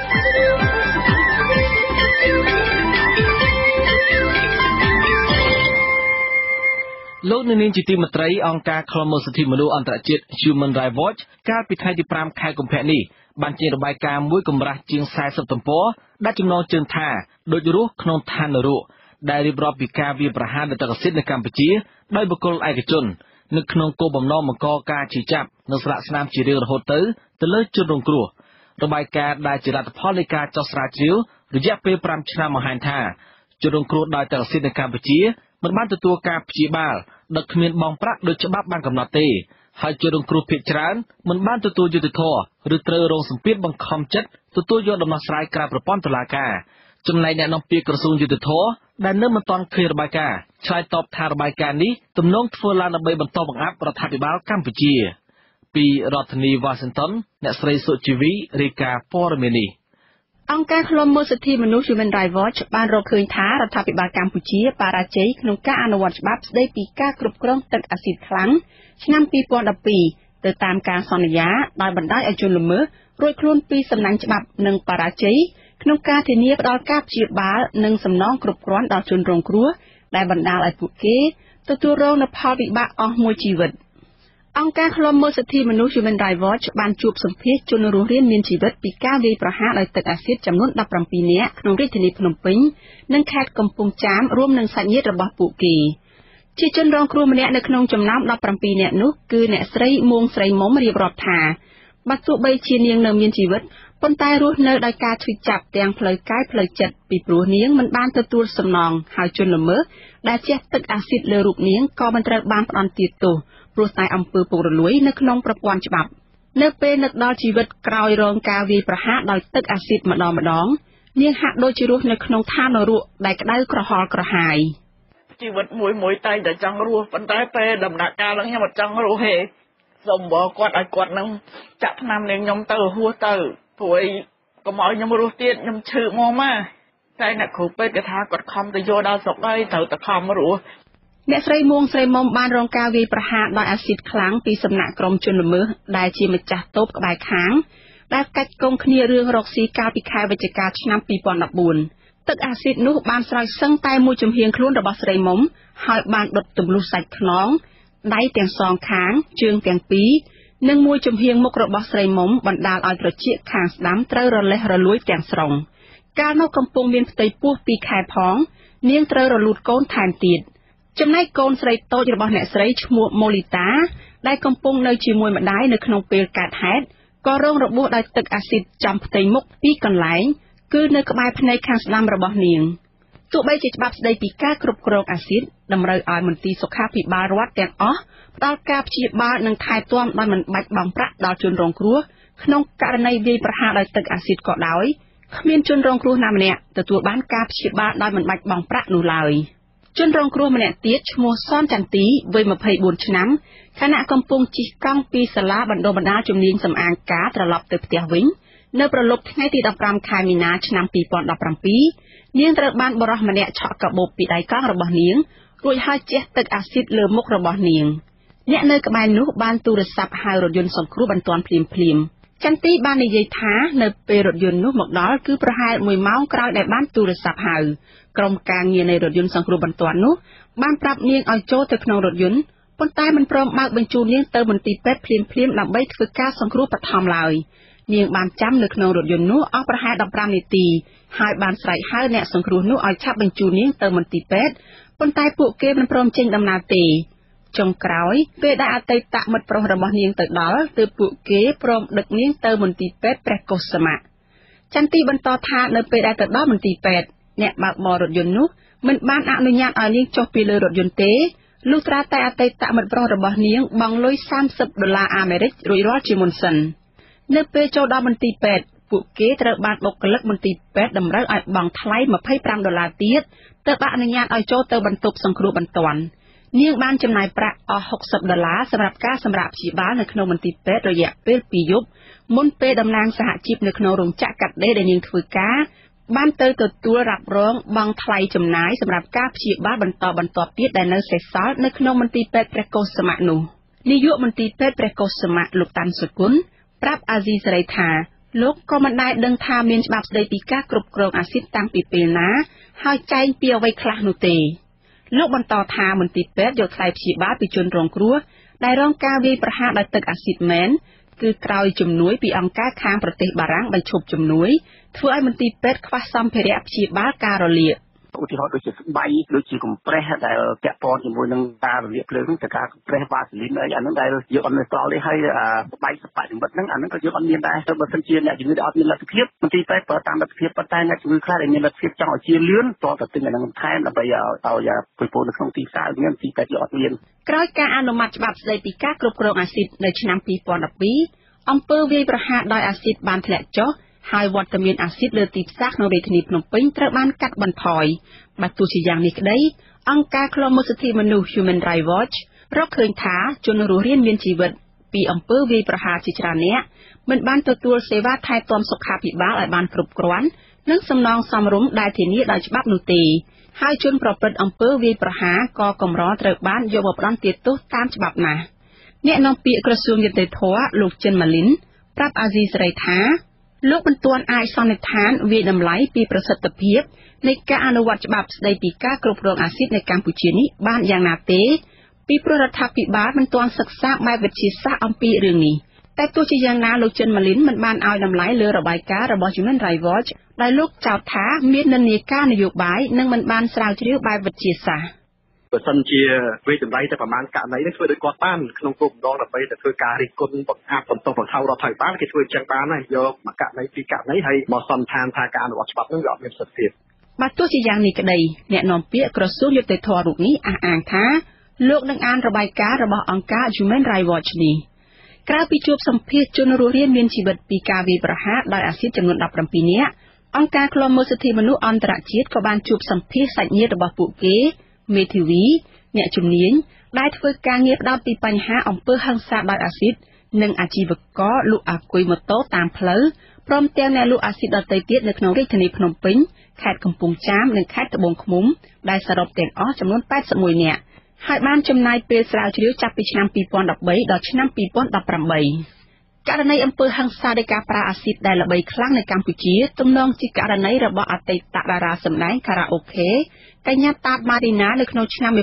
លោកនាងជាទីមេត្រីអង្គការឃ្លាំមើលសិទ្ធិមនុស្សអន្តរជាតិ Human Rights Watch កាលពីថ្ងៃទី5ខែកុម្ភៈនេះបានចេញរបាយការណ៍មួយកម្រាស់ជាង40ទំព័រដាក់ចំណងជើងថាដូចរស់ក្នុងឋាននរកដែលរៀបរាប់ពីការវាយប្រហារដល់សិទ្ធិនៅកម្ពុជាដោយបុគ្គលឯកជននៅក្នុងគោលបំណងបង្កការជិះចាប់និងស្លាកស្នាមជារៀងរហូតទៅលើជនរងគ្រោះរបាយការណ៍ដែលជាលទ្ធផលនៃការចោះស្រាវជ្រាវរយៈពេល5ឆ្នាំបង្ហាញថាជនរងគ្រោះដោយតកសិទ្ធិនៅកម្ពុជាមិនបានទទួលការព្យាបាលដោយគ្មានបង់ប្រាក់ដោយច្បាប់បានកំណត់ទេហើយជនរងគ្រោះភាគច្រើនមិនបានទទួលយុត្តិធម៌ឬត្រូវរងសម្ពាធបង្ខំចិត្តទទួលយកដំណោះស្រាយក្រៅប្រព័ន្ធតុលាការចំណែកអ្នកនាំពាក្យក្រសួងយុត្តិធម៌ដែលនៅមិនទាន់ឃើញរបាយការណ៍ឆ្លើយតបថារបាយការណ៍នេះទំនងធ្វើឡើងដើម្បីបន្តបង្អាប់រដ្ឋាភិបាលកម្ពុជាពីរដ្ឋធានីវ៉ាស៊ីនតោនអ្នកស្រីសុជីវីរាយការណ៍ព័ត៌មាននេះអង្គការឃ្លាំមើលសិទ្ធិមនុស្ស Human Rights Watch បានរកឃើញថារដ្ឋាភិបាលកម្ពុជាបរាជ័យក្នុងការអនុវត្តច្បាប់ស្តីពីការគ្រប់គ្រងទឹកអាស៊ីតខ្លាំងឆ្នាំ2012ទៅតាមការសន្យាដោយបណ្ដាលឲ្យជនល្មើសរួចខ្លួនពីសំណាញ់ច្បាប់និងបរាជ័យក្នុងការធានាផ្ដល់ការព្យាបាលនិងសំណងគ្រប់គ្រាន់ដល់ជនរងគ្រោះដែលបណ្ដាលឲ្យពួកគេទទួលរងនូវផលវិបាកអស់មួយជីវិតអង្គការឃ្លាំមើលសិទ្ធិមនុស្ស Human Rights Watch បានជួបសម្ភាសជនរស់រានមានជីវិតពីការវាយប្រហារដោយទឹកអាស៊ីតចំនួន17នាក់ក្នុងរាជធានីភ្នំពេញនិងខេត្តកំពង់ចាមរួមនឹងសាច់ញាតិរបស់ពួកគេជាជនរងគ្រោះម្នាក់នៅក្នុងចំណោម17នាក់នោះគឺអ្នកស្រីមួងស្រីមុំរៀបរាប់ថាបើទោះបីជានាងនៅមានជីវិតប៉ុន្តែរស់នៅដោយការឈឺចាប់ទាំងផ្លូវកាយផ្លូវចិត្តពីព្រោះនាងមិនបានទទួលសំណងហើយជនល្មើសដែលជះទឹកអាស៊ីតលើរូបនាងក៏មិនត្រូវបានផ្ដន្ទាទោសព្រោះតែអំពើពុករលួយនៅក្នុងប្រព័ន្ធច្បាប់នៅពេលនឹកដល់ជីវិតក្រោយរងការវាយប្រហារដោយទឹកអាស៊ីតម្ដងនាងហាក់ដូចជារស់នៅក្នុងឋាននរកដែលក្តៅក្រហល់ក្រហាយជីវិតមួយតែតែចង់រស់ប៉ុន្តែពេលដំណាក់កាលហ្នឹងខ្ញុំអត់ចង់រស់ទេសូមបងគាត់ឲ្យគាត់នឹងចាក់ថ្នាំនាងខ្ញុំទៅហួសទៅព្រោះកុំឲ្យខ្ញុំរស់ទៀតខ្ញុំឈឺមកមកតែអ្នកគ្រូពេទ្យគេថាគាត់ខំទៅយកដល់ស្រុកហើយត្រូវតែខំរស់អ្នកស្រីមួងស្រីមុំបានរងការវាយប្រហារដោយអាស៊ីតខ្លាំងពីសំណាក់ក្រុមជនល្មើសដែលជាម្ចាស់តូបក្បែរខាងដែលកាច់កងគ្នារឿងរកស៊ីកាលពីខែវិច្ឆិកាឆ្នាំ2014ទឹកអាស៊ីតនោះបានស្រោចសឹងតែមួយចំហៀងខ្លួនរបស់ស្រីមុំហើយបានដុតទម្លុះសាច់ខ្នងដៃទាំងសងខាងជើងទាំងពីរនិងមួយចំហៀងមុខរបស់ស្រីមុំបណ្ដាលឲ្យត្រចៀកខាងស្ដាំត្រូវរលេះរលួយទាំងស្រុងកាលនោះកំពុងមានផ្ទៃពោះ2ខែផងនាងត្រូវរលូតកូនថែមទៀតចំណែកកូនស្រីតូចរបស់អ្នកស្រីឈ្មោះម៉ូលីតាដែលកំពុងនៅជាមួយម្ដាយនៅក្នុងពេលកើតហេតុក៏រងរបួសដោយទឹកអាស៊ីតចំផ្ទៃមុខពីរកន្លែងគឺនៅក្បែរភ្នែកខាងស្ដាំរបស់នាងទោះបីជាច្បាប់ស្ដីពីការគ្រប់គ្រងអាស៊ីតតម្រូវឲ្យមន្ទីរសុខាភិបាលរដ្ឋទាំងអស់ផ្ដល់ការព្យាបាលនិងថែទាំដោយមិនបាច់បង់ប្រាក់ដល់ជនរងគ្រោះក្នុងករណីវាយប្រហារដោយទឹកអាស៊ីតក៏ដោយគ្មានជនរងគ្រោះណាម្នាក់ទទួលបានការព្យាបាលដោយមិនបាច់បង់ប្រាក់នោះឡើយជនរងគ្រោះម្នាក់ទៀតឈ្មោះសនចន្ទទីវ័យ24ឆ្នាំខណៈកំពុងជិះកង់ពីសាលាបណ្ដុះបណ្ដាលជំនាញសម្អាងការត្រឡប់ទៅផ្ទះវិញនៅប្រលប់ថ្ងៃទី15ខែមីនាឆ្នាំ2017នាងត្រូវបានបរិសម្នាក់ឆក់កាបូបពីដៃកង់របស់នាងរួចហើយជះទឹកអាស៊ីតលើមុខរបស់នាងអ្នកនៅក្បែរនោះបានទូរស័ព្ទហៅរថយន្តសង្គ្រោះបន្ទាន់ភ្លាមចន្ទទីបាននិយាយថានៅពេលរថយន្តនោះមកដល់គឺប្រហែល1ម៉ោងក្រោយដែលបានទូរស័ព្ទហៅក្រុមការងារនៃរថយន្តសង្គ្រោះបន្ទាន់នោះបានប្រាប់នាងឲ្យចូលទៅក្នុងរថយន្តប៉ុន្តែមិនព្រមបើកបញ្ជូននាងទៅមន្ទីរពេទ្យភ្លាមដើម្បីធ្វើការសង្គ្រោះបឋមឡើយនាងបានចាំនៅក្នុងរថយន្តនោះអស់ប្រហែល15នាទីហើយបានស្រែកហៅអ្នកសង្គ្រោះនោះឲ្យឆាប់បញ្ជូននាងទៅមន្ទីរពេទ្យប៉ុន្តែពួកគេមិនព្រមចេញដំណើរទេចុងក្រោយពេលដែលអតីតមិត្តប្រុសរបស់នាងទៅដល់ទើបពួកគេព្រមដឹកនាងទៅមន្ទីរពេទ្យព្រះកុសុមៈចន្ទទីបន្តថានៅពេលដែលទៅដល់មន្ទីរពេទ្យអ្នកបើកបររថយន្តនោះមិនបានអនុញ្ញាតឲ្យនាងចុះពីលើរថយន្តទេលុះត្រាតែអតីតមិត្តប្រុសរបស់នាងបង់លុយ$30អាមេរិករួចរាល់ជាមុនសិននៅពេលចូលដល់មន្ទីរពេទ្យពួកគេត្រូវបានបុគ្គលិកមន្ទីរពេទ្យតម្រូវឲ្យបង់ថ្លៃ$25ទៀតទើបអនុញ្ញាតឲ្យចូលទៅបន្ទប់សង្គ្រោះបន្ទាន់នាងបានចំណាយប្រាក់អស់$60សម្រាប់ការសម្រាកព្យាបាលនៅក្នុងមន្ទីរពេទ្យរយៈពេល2យប់មុនពេលតំណាងសហជីពនៅក្នុងរោងចក្រកាត់ដេរដែលនាងធ្វើការបានទៅទទួលរ៉ាប់រងបង់ថ្លៃចំណាយសម្រាប់ការព្យាបាលបន្តបន្ទាប់ទៀតដែលនៅសេសសល់នៅក្នុងមន្ទីរពេទ្យព្រះកុសុមៈនោះនាយកមន្ទីរពេទ្យព្រះកុសុមៈលោកតាន់សុគន្ធប្រាប់អាស៊ីសេរីថាលោកក៏មិនដែលដឹងថាមានច្បាប់ស្ដីពីការគ្រប់គ្រងអាស៊ីតតាំងពីពេលណាហើយចែងពីអ្វីខ្លះនោះទេលោកបន្តថាមន្ទីរពេទ្យយកថ្លៃព្យាបាលពីជនរងគ្រោះដែលរងការវាយប្រហារដោយទឹកអាស៊ីតមែនគឺក្រោយជំនួយពីអង្គការខាងប្រទេសបារាំងបញ្ឈប់ជំនួយធ្វើឲ្យមន្ទីរពេទ្យខ្វះសម្ភារៈព្យាបាលការរលាកឧទាហរណ៍ដូចជាស្បៃដូចជាកំប្រេះដែលពាក់ព័ន្ធជាមួយនឹងការរលាកភ្លើងទៅការកំប្រេះវ៉ាសេលីនអីអាហ្នឹងដែលយកអត់មានស្គាល់ទេហើយស្បៃសបនិមិត្តហ្នឹងអាហ្នឹងក៏យកអត់មានដែរទៅបើសិនជាអ្នកជំងឺដែលអត់មានលទ្ធភាពមន្ទីរពេទ្យប្រើតាមលទ្ធភាពប៉ុន្តែអ្នកជំងឺខ្លះដែលមានលទ្ធភាពចង់ឲ្យជាលឿនតើទៅទិញអាហ្នឹងថែមដើម្បីឲ្យប្រព័ន្ធនៅក្នុងទីផ្សារមានមន្ទីរពេទ្យយកអត់មានក្រោយការអនុម័តច្បាប់ស្ដីពីការគ្រប់គ្រងអាស៊ីតនៅឆ្នាំ2012អំពើវាយប្រហារដោយអាស៊ីតបានធ្លាក់ចុះហើយវត្តមានអាស៊ីតលើទីផ្សារក្នុងរាជធានីភ្នំពេញត្រូវបានកាត់បន្ថយបើទោះជាយ៉ាងនេះក្តីអង្គការឃ្លាំមើលសិទ្ធិមនុស្ស Human Rights Watch រកឃើញថាជនរស់រានមានជីវិតពីអំពើវាយប្រហារជាច្រើនអ្នកមិនបានទទួលសេវាថែទាំសុខាភិបាលឲ្យបានគ្រប់គ្រាន់និងសំណងសមរម្យដែលធានាដោយច្បាប់នោះទេហើយជនប្រព្រឹត្តអំពើវាយប្រហារក៏កម្រត្រូវបានយកមកផ្ដន្ទាទោសតាមច្បាប់ណាស់អ្នកនាំពាក្យក្រសួងយុតិធធម៌លោកចិនម៉ាលីនប្រាប់អាស៊ីសេរីថាលោកមិនទាន់អាចសន្និដ្ឋានវាយតម្លៃពីប្រសិទ្ធភាពនៃការអនុវត្តច្បាប់ស្ដីពីការគ្រប់គ្រងអាស៊ីតនៅកម្ពុជានេះបានយ៉ាងណាទេពីព្រោះរដ្ឋាភិបាលមិនទាន់សិក្សាបែបវិទ្យាសាស្ត្រអំពីរឿងនេះតែទោះជាយ៉ាងណាលោកចិនម៉ាលីនមិនបានឲ្យតម្លៃលើរបាយការណ៍របស់ Human Rights Watch ដែលលោកចោទថាមាននិន្នាការនយោបាយនិងមិនបានស្រាវជ្រាវបែបវិទ្យាសាស្ត្របើសិនជាវិតម្លៃតែប្រមាណករណីនេះធ្វើដូចគាត់បានក្នុងគោលបំណងដើម្បីទៅធ្វើការរិះគន់បង្អាប់បន្តបង្ខំរដ្ឋាភិបាលគេធ្វើអញ្ចឹងបានហើយយកមកករណីពីករណីហើយមកសន្និដ្ឋានថាការអនុវត្តច្បាប់នឹងវាអត់មានប្រសិទ្ធភាពបើទោះជាយ៉ាងនេះក្តីអ្នកនាំពាក្យក្រសួងយុតិធធម៌រូបនេះអះអាងថាលោកនឹងអានរបាយការណ៍របស់អង្គការ Human Rights Watch នេះក្រៅពីជួបសម្ភាសជនរស់រានមានជីវិតពីការវាយប្រហារដោយអាស៊ីតចំនួន17នាក់អង្គការឃ្លាំមើលសិទ្ធិមនុស្សអន្តរជាតិក៏បានជួបសម្ភាសសាច់ញាតិរបស់ពួកគេមេធាវីអ្នកជំនាញដែលធ្វើការងារផ្ដោតពីបញ្ហាអំពើហិង្សាដោយអាស៊ីតនិងអាជីវករលក់អាគុយម៉ូតូតាមផ្លូវព្រមទាំងអ្នកលក់អាស៊ីតដទៃទៀតនៅក្នុងរាជធានីភ្នំពេញខេត្តកំពង់ចាមនិងខេត្តត្បូងឃ្មុំដែលសរុបទាំងអស់ចំនួន81នាក់ហើយបានចំណាយពេលស្រាវជ្រាវចាប់ពីឆ្នាំ2013ដល់ឆ្នាំ2018 ករណីអំពើហិង្សាដោយការប្រើអាស៊ីតដែលល្បីខ្លាំងនៅកម្ពុជាទំនងជាករណីរបស់អតីតតារាសម្ដែងខារ៉ាអូខេកញ្ញាតាតម៉ារីណានៅក្នុងឆ្នាំ1999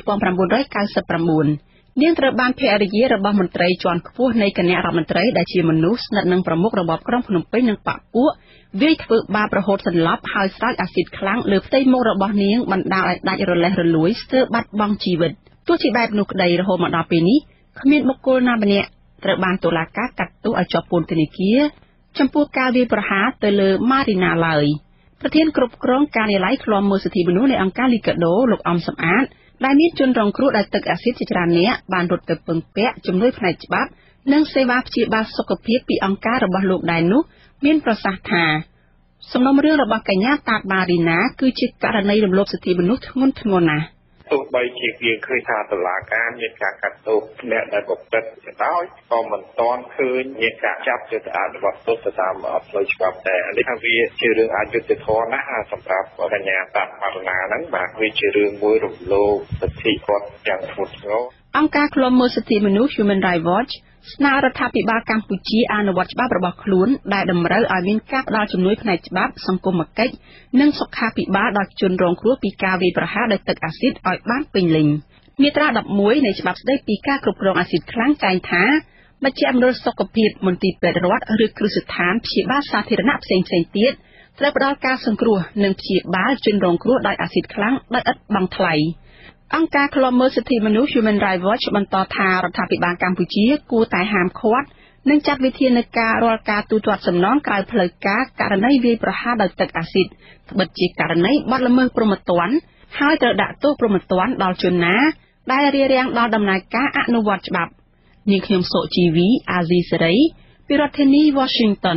នាងត្រូវបានភរិយារបស់មន្ត្រីជាន់ខ្ពស់នៃគណៈរដ្ឋមន្ត្រីដែលជាមនុស្សស្និទ្ធនឹងប្រមុខរបបក្រុងភ្នំពេញនិងបកពួកវាយធ្វើបាបរហូតសន្លប់ហើយស្រោចអាស៊ីតខ្លាំងលើផ្ទៃមុខរបស់នាងបណ្ដាលឲ្យដាច់រលេះរលួយស្ទើរបាត់បង់ជីវិតទោះជាបែបនោះក្តីរហូតមកដល់ពេលនេះគ្មានបុគ្គលណាម្នាក់ត្រូវបានតុលាការកាត់ទោសឲ្យជាប់ពន្ធនាគារចំពោះការវាយប្រហារទៅលើម៉ារីណាឡើយប្រធានគ្រប់គ្រងការិយាល័យឃ្លាំមើលសិទ្ធិមនុស្សនៃអង្គការលីកាដូលោកអំសំអាតដែលមានជនរងគ្រោះដោយទឹកអាស៊ីតជាច្រើននាក់បានរត់ទៅពឹងពាក់ជំនួយផ្នែកច្បាប់និងសេវាព្យាបាលសុខភាពពីអង្គការរបស់លោកដែរនោះមានប្រសាសន៍ថាសំណុំរឿងរបស់កញ្ញាតាតម៉ារីណាគឺជាករណីរំលោភសិទ្ធិមនុស្សធ្ងន់ធ្ងរណាស់ទោះបីជាយើងឃើញថាតុលាការមានការកាត់ទោសអ្នកដែលប្រព្រឹត្តទៅដោយក៏មិនទាន់ឃើញមានការចាប់ទៅអនុវត្តទោសទៅតាមផ្លូវច្បាប់ដែរនេះថាវាជារឿងអយុត្តិធម៌ណាស់សម្រាប់កញ្ញាតាតម៉ារីណាហ្នឹងបាទវាជារឿងមួយរំលោភសិទ្ធិគាត់យ៉ាងធ្ងន់ធ្ងរអង្គការឃ្លាំមើលសិទ្ធិមនុស្ស Human Rights Watch ស្នើរដ្ឋាភិបាលកម្ពុជាអនុវត្តច្បាប់របស់ខ្លួនដែលតម្រូវឲ្យមានការផ្តល់ជំនួយផ្នែកច្បាប់សង្គមគិច្ចនិងសុខាភិបាលដល់ជនរងគ្រោះពីការវាយប្រហារដោយទឹកអាស៊ីតឲ្យបានពេញលេញមាត្រា11នៃច្បាប់ស្តីពីការគ្រប់គ្រងអាស៊ីតខ្លាំងចែងថាមជ្ឈមណ្ឌលសុខភាពមន្ទីរពេទ្យរដ្ឋឬគ្រឹះស្ថានព្យាបាលសាធារណៈផ្សេងៗទៀតត្រូវផ្តល់ការសង្គ្រោះនិងព្យាបាលជនរងគ្រោះដោយអាស៊ីតខ្លាំងដោយឥតបង់ថ្លៃអង្គការឃ្លាំមើលសិទ្ធិមនុស្ស Human Rights Watch បន្តថារដ្ឋាភិបាលកម្ពុជាគួរតែហាមឃាត់និងចាត់វិធានការរាល់ការទូទាត់សំណងក្រៅផ្លូវការករណីវាយប្រហារដោយទឹកអាស៊ីតត្បិតជាករណីបទល្មើសព្រហ្មទណ្ឌហើយត្រូវដាក់ទោសព្រហ្មទណ្ឌដល់ជនណាដែលរារាំងដល់ដំណើរការអនុវត្តច្បាប់នាងខ្ញុំសុជីវីអាស៊ីសេរីពីរដ្ឋធានី Washington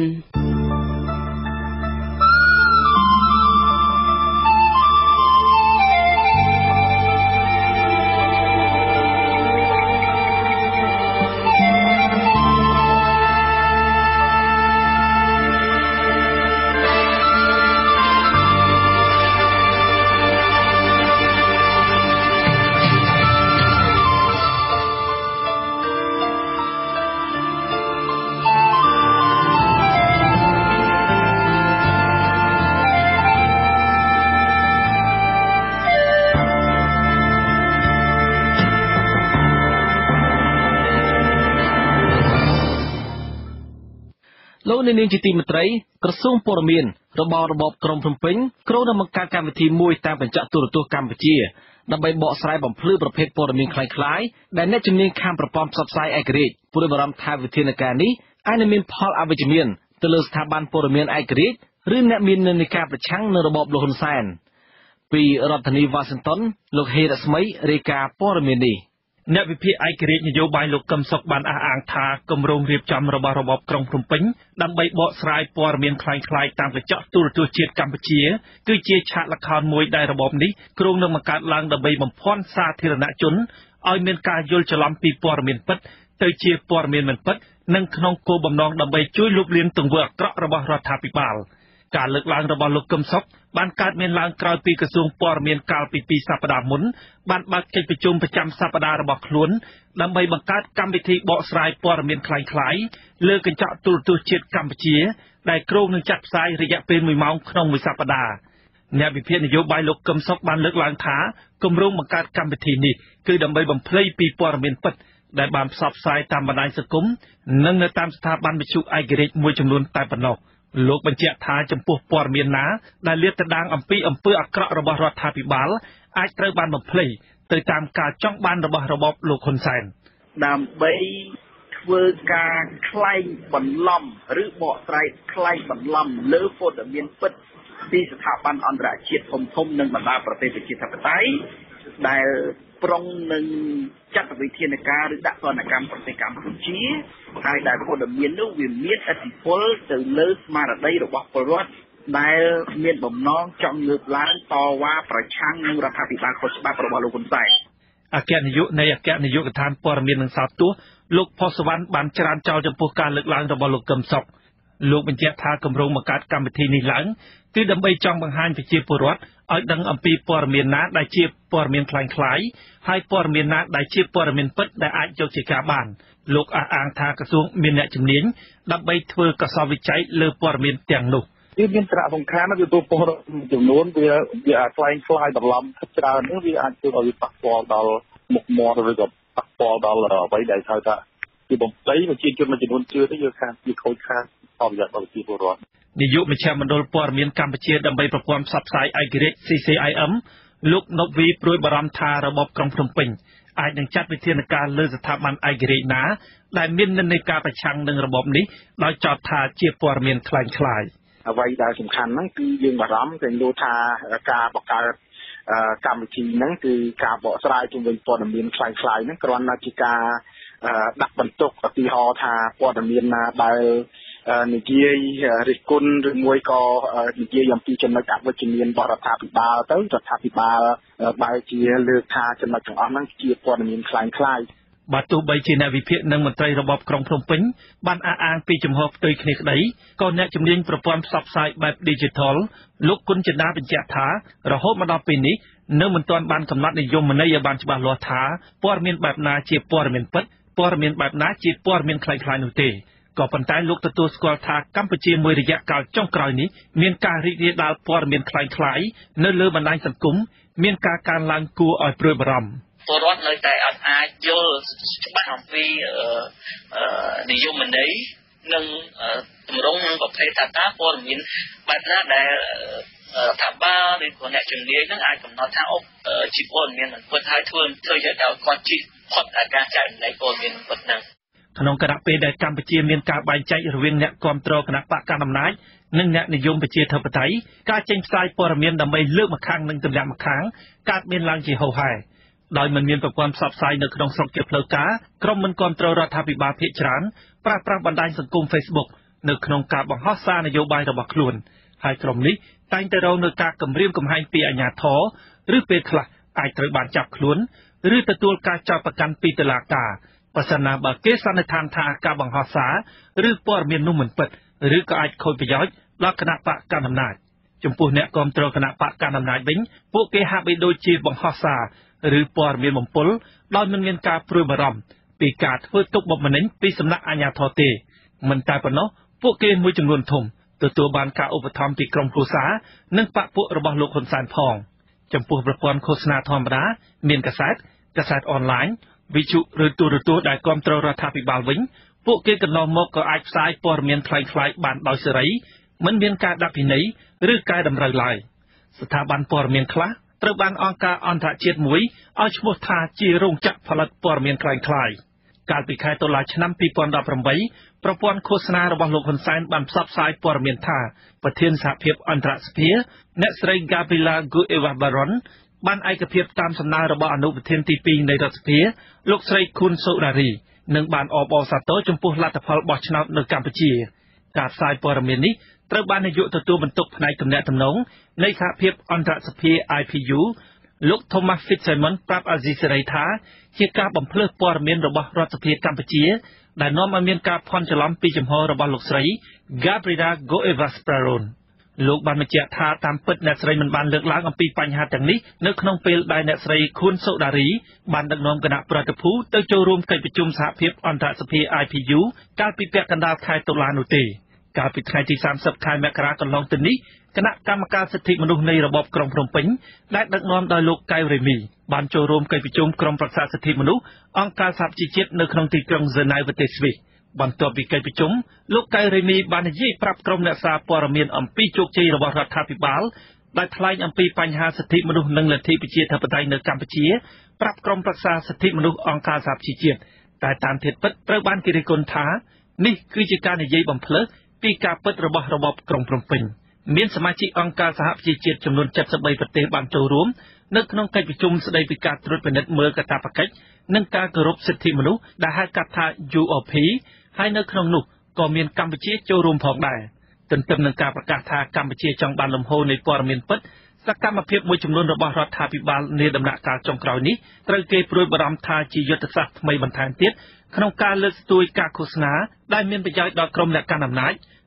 លោកនាងជាទីមេត្រីក្រសួងព័ត៌មានរបស់របបក្រុងភ្នំពេញគ្រោងនឹងបង្កើតកម្មវិធីមួយតាមកញ្ចក់ទូរទស្សន៍កម្ពុជាដើម្បីបកស្រាយបំភ្លឺប្រភេទព័ត៌មានคล้ายៗដែលអ្នកជំនាញខាងប្រព័ន្ធផ្សព្វផ្សាយឯករាជ្យព្រួយបារម្ភថាវិធានការនេះអាចនឹងមានផលអវិជ្ជមានទៅលើស្ថាប័នព័ត៌មានឯករាជ្យឬអ្នកមាននិន្នាការប្រឆាំងនឹងរបបលោកហ៊ុនសែនពីរដ្ឋធានីវ៉ាស៊ីនតោនលោកហេរស្មីរាយការណ៍ព័ត៌មាននេះអ្នកវិភាគឯករាជ្យនយោបាយលោកកឹមសុខបានអះអាងថាគម្រោងរៀបចំរបស់របបក្រុងភ្នំពេញដើម្បីបកស្រាយព័ត៌មានคล้ายៗតាមកញ្ចក់ទូរទស្សន៍ជាតិកម្ពុជាគឺជាឆាកល្ខោនមួយដែលរបបនេះគ្រោងនឹងបង្កើតឡើងដើម្បីបំភាន់សាធារណជនឲ្យមានការយល់ច្រឡំពីព័ត៌មានពិតទៅជាព័ត៌មានមិនពិតនិងក្នុងគោលបំណងដើម្បីជួយលុបលាងទង្វើអាក្រក់របស់រដ្ឋាភិបាលការលើកឡើងរបស់លោកកឹមសុខបានកើតមានឡើងក្រោយពីក្រសួងព័ត៌មានកាលពី2សប្តាហ៍មុនបានបើកកិច្ចប្រជុំប្រចាំសប្តាហ៍របស់ខ្លួនដើម្បីបង្កើតកម្មវិធីបកស្រាយព័ត៌មានคล้ายៗលើកញ្ចក់ទូរទស្សន៍ជាតិកម្ពុជាដែលគ្រោងនឹងចាត់ផ្សាយរយៈពេល1ម៉ោងក្នុងមួយសប្តាហ៍អ្នកវិភាគនយោបាយលោកកឹមសុខបានលើកឡើងថាគម្រោងបង្កើតកម្មវិធីនេះគឺដើម្បីបំភ្លៃពីព័ត៌មានពិតដែលបានផ្សព្វផ្សាយតាមបណ្ដាញសង្គមនិងនៅតាមស្ថាប័នវិទ្យុឯករាជ្យមួយចំនួនតែប៉ុណ្ណោះលោកបញ្ជាក់ថាចំពោះព័ត៌មានណាដែលលាតត្រដាងអំពីអំពើអាក្រក់របស់រដ្ឋាភិបាលអាចត្រូវបានបំភ្លៃទៅតាមការចង់បានរបស់របបលោកហ៊ុនសែនដើម្បីធ្វើការក្លែងបន្លំឬបកស្រាយក្លែងបន្លំលើព័ត៌មានពិតពីស្ថាប័នអន្តរជាតិធំៗនិងបណ្ដាប្រទេសប្រជាធិបតេយ្យដែលប្រុងនឹងចាត់វិធានការឬដាក់ទណ្ឌកម្មប្រទេសកម្ពុជាហើយដែលព័ត៌មាននោះវាមានឥទ្ធិពលទៅលើស្មារតីរបស់ពលរដ្ឋដែលមានបំណងចង់លើកឡើងតវ៉ាប្រឆាំងនឹងរដ្ឋាភិបាលខុសច្បាប់របស់លោកហ៊ុនសែនអគ្គនាយកនៃអគ្គនាយកដ្ឋានព័ត៌មាននិងសោតទស្សន៍លោកផុសវណ្ណបានច្រានចោលចំពោះការលើកឡើងរបស់លោកកឹមសុខលោកបញ្ជាក់ថាគម្រោងបង្កើតកម្មវិធីនេះឡើងគឺដើម្បីចង់បង្ហាញប្រជាពលរដ្ឋឲ្យដឹងអំពីព័ត៌មានណាដែលជាព័ត៌មានคล้ายៗហើយព័ត៌មានណាដែលជាព័ត៌មានពិតដែលអាចយកជាការបានលោកអះអាងថាក្រសួងមានអ្នកជំនាញដើម្បីធ្វើកសលវិច័យលើព័ត៌មានទាំងនោះវាមានសារៈសំខាន់ណាស់គឺពលរដ្ឋចំនួនវាคล้ายៗបន្លំច្រើននេះវាអាចធ្វើឲ្យប៉ះពាល់ដល់មុខមាត់ឬក៏ប៉ះពាល់ដល់អ្វីដែលហៅថាជាបំភ្លៃប្រជាជនមួយចំនួនជឿទៅយកខាងវាខូចខាតផលប្រយោជន៍របស់ប្រជាពលរដ្ឋនាយកមជ្ឈមណ្ឌលព័ត៌មានកម្ពុជាដើម្បីប្រព័ន្ធផ្សព្វផ្សាយឯករាជ្យ CCIM លោកណូវីព្រួយបារម្ភថារបបក្រុងភ្នំពេញអាចនឹងចាត់វិធានការលើស្ថាប័នឯករាជ្យណាដែលមាននិន្នាការប្រឆាំងនឹងរបបនេះដោយចោទថាជាព័ត៌មានคล้ายៗអ្វីដែលសំខាន់ហ្នឹងគឺយើងបារម្ភទាំងនោះថាការបង្កើតកម្មវិធីហ្នឹងគឺការបកស្រាយជុំវិញព័ត៌មានคล้ายៗហ្នឹងគ្រាន់តែជាការដាក់បន្ទុកឧទាហរណ៍ថាព័ត៌មានណាដែលនិយាយរិះគន់ឬមួយក៏និយាយអំពីចំណុចអវិជ្ជមានរបស់រដ្ឋាភិបាលទៅរដ្ឋាភិបាលបែរជាលើកថាចំណុចទាំងអស់ហ្នឹងជាព័ត៌មានคล้ายៗបើទោះបីជាអ្នកវិភាគនិងមន្ត្រីរបបក្រុងភ្នំពេញបានអះអាងពីជំហរផ្ទុយគ្នាក្តីក៏អ្នកជំនាញប្រព័ន្ធផ្សព្វផ្សាយបែប Digital លោកគុណចិន្តាបញ្ជាក់ថារហូតមកដល់ពេលនេះនៅមិនទាន់បានកំណត់និយមន័យឲ្យបានច្បាស់លាស់ថាព័ត៌មានបែបណាជាព័ត៌មានពិតព័ត៌មានបែបណាជាព័ត៌មានคล้ายៗនោះទេក៏ប៉ុន្តែលោកទទួលស្គាល់ថាកម្ពុជាមួយរយៈកាលចុងក្រោយនេះមានការរីករាលដាលព័ត៌មានคล้ายៗនៅលើបណ្ដាញសង្គមមានការកើនឡើងគួរឲ្យព្រួយបារម្ភពលរដ្ឋនៅតែអាចយល់ច្បាស់អំពីនិយមន័យនិងទម្រង់និងប្រភេទថាព័ត៌មានបែបណាដែលរដ្ឋាភិបាលឬក៏អ្នកជំនាញនឹងអាចកំណត់ថាជាព័ត៌មានមិនពិតហើយធ្វើឲ្យគាត់ជិះផុតការចែករំលែកព័ត៌មានមិនពិតហ្នឹងក្នុងគណៈពេលដែលកម្ពុជាមានការបែងចែករវាងអ្នកគាំទ្រគណៈបកកណ្ដាលអំណាចនិងអ្នកនិយមប្រជាធិបតេយ្យការចេញផ្សាយព័ត៌មានដើម្បីលើកម្ខាងនិងទម្លាក់ម្ខាងកើតមានឡើងជាហូរហែដោយមិនមានប្រព័ន្ធផ្សព្វផ្សាយនៅក្នុងស្រុកជាផ្លូវការក្រុមមិនគាំទ្ររដ្ឋាភិបាលភាគច្រើនប្រើប្រាស់បណ្ដាញសង្គម Facebook នៅក្នុងការបង្ហោះសារនយោបាយរបស់ខ្លួនហើយក្រុមនេះតែងតែរងនឹងការគំរាមកំហែងពីអាជ្ញាធរឬពេលខ្លះអាចត្រូវបានចាប់ខ្លួនឬទទួលការចោទប្រកាន់ពីតុលាការបើសិនណាបើគេសន្និដ្ឋានថាការបង្ហោះសារឬព័ត៌មាននោះមិនពិតឬក៏អាចខូចប្រយោជន៍ដល់គណៈបកកណ្ដាលអំណាចចំពោះអ្នកគាំទ្រគណៈបកកណ្ដាលអំណាចវិញពួកគេហាក់បីដូចជាបង្ហោះសារឬព័ត៌មានបំពុលដោយមិនមានការព្រួយបារម្ភពីការធ្វើទុកបុកម្នេញពីសំណាក់អាជ្ញាធរទេមិនតែប៉ុណ្ណោះពួកគេមួយចំនួនធំទទួលបានការឧបត្ថម្ភពីក្រុមគ្រួសារនិងបកពួករបស់លោកហ៊ុនសែនផងចំពោះប្រព័ន្ធឃោសនាធម្មតាមានកាសែតអនឡាញវិទ្យុឬទូរទស្សន៍ដែលគាំទ្ររដ្ឋាភិបាលវិញពួកគេកន្លងមកក៏អាចផ្សាយព័ត៌មានคล้ายៗបានដោយសេរីមិនមានការដាក់ពិន័យឬកែតម្រូវឡើយស្ថាប័នព័ត៌មានខ្លះត្រូវបានអង្គការអន្តរជាតិមួយឲ្យឈ្មោះថាជារោងចក្រផលិតព័ត៌មានคล้ายៗកាលពីខែតុលាឆ្នាំ2018ប្រព័ន្ធឃោសនារបស់លោកហ៊ុនសែនបានផ្សព្វផ្សាយព័ត៌មានថាប្រធានសហភាពអន្តរសភាអ្នកស្រី Gabriela Guevara Baron បានឯកភាពតាមសំណើរបស់អនុប្រធានទី2នៃរដ្ឋសភាលោកស្រីខុនសូដារីនិងបានអបអរសាទរចំពោះលទ្ធផលបោះឆ្នោតនៅកម្ពុជាការផ្សាយព័ត៌មាននេះត្រូវបាននាយកទទួលបន្ទុកផ្នែកទំនាក់ទំនងនៃសហភាពអន្តរសភា IPU លោក Thomas Fitzsimons ប្រាប់អាស៊ីសេរីថាជាការបំភ្លឺព័ត៌មានរបស់រដ្ឋសភាកម្ពុជាដែលនាំឲ្យមានការភ័ន្តច្រឡំពីចំហរបស់លោកស្រី Gabriela Guevara Baron លោកបានបញ្ជាក់ថាតាមពិតអ្នកស្រីមិនបានលើកឡើងអំពីបញ្ហាទាំងនេះនៅក្នុងពេលដែលអ្នកស្រីខុនសូដារីបានដឹកនាំគណៈប្រតិភូទៅចូលរួមកិច្ចប្រជុំសហភាពអន្តរសភា IPU កាលពីពាក់កណ្ដាលខែតុលានោះទេកាលពីថ្ងៃទី30ខែមករាកន្លងទៅនេះគណៈកម្មការសិទ្ធិមនុស្សនៃរបបក្រុងភ្នំពេញដែលដឹកនាំដោយលោកកៅរេមីបានចូលរួមកិច្ចប្រជុំក្រុមប្រឹក្សាសិទ្ធិមនុស្សអង្គការសហប្រជាជាតិនៅក្នុងទីក្រុងហ្សឺណែវប្រទេសស្វីសបន្ទាប់ពីកិច្ចប្រជុំលោកកៅរេមីបាននិយាយប្រាប់ក្រុមអ្នកសារព័ត៌មានអំពីជោគជ័យរបស់រដ្ឋាភិបាលដែលថ្លែងអំពីបញ្ហាសិទ្ធិមនុស្សនិងលទ្ធិប្រជាធិបតេយ្យនៅកម្ពុជាប្រាប់ក្រុមប្រឹក្សាសិទ្ធិមនុស្សអង្គការសហប្រជាជាតិតែតាមធាតុពិតត្រូវបានគេរិះគន់ថានេះគឺជាការនិយាយបំភ្លើសពីការពិតរបស់របបក្រុងភ្នំពេញមានសមាជិកអង្គការសហប្រជាជាតិចំនួន73ប្រទេសបានចូលរួមនៅក្នុងកិច្ចប្រជុំស្តីពីការត្រួតពិនិត្យមើលកាតព្វកិច្ចនិងការគោរពសិទ្ធិមនុស្សដែលហៅកាត់ថា UOP ហើយនៅក្នុងនោះក៏មានកម្ពុជាចូលរួមផងដែរទន្ទឹមនឹងការប្រកាសថាកម្ពុជាចង់បានលំហូរនៃព័ត៌មានពិតសកម្មភាពមួយចំនួនរបស់រដ្ឋាភិបាលនាដំណាក់កាលចុងក្រោយនេះត្រូវគេព្រួយបារម្ភថាជាយុទ្ធសាស្ត្រថ្មីបន្ថែមទៀតក្នុងការលើកស្ទួយការឃោសនាដែលមានប្រយោជន៍ដល់ក្រុមអ្នកកាន់អំណាច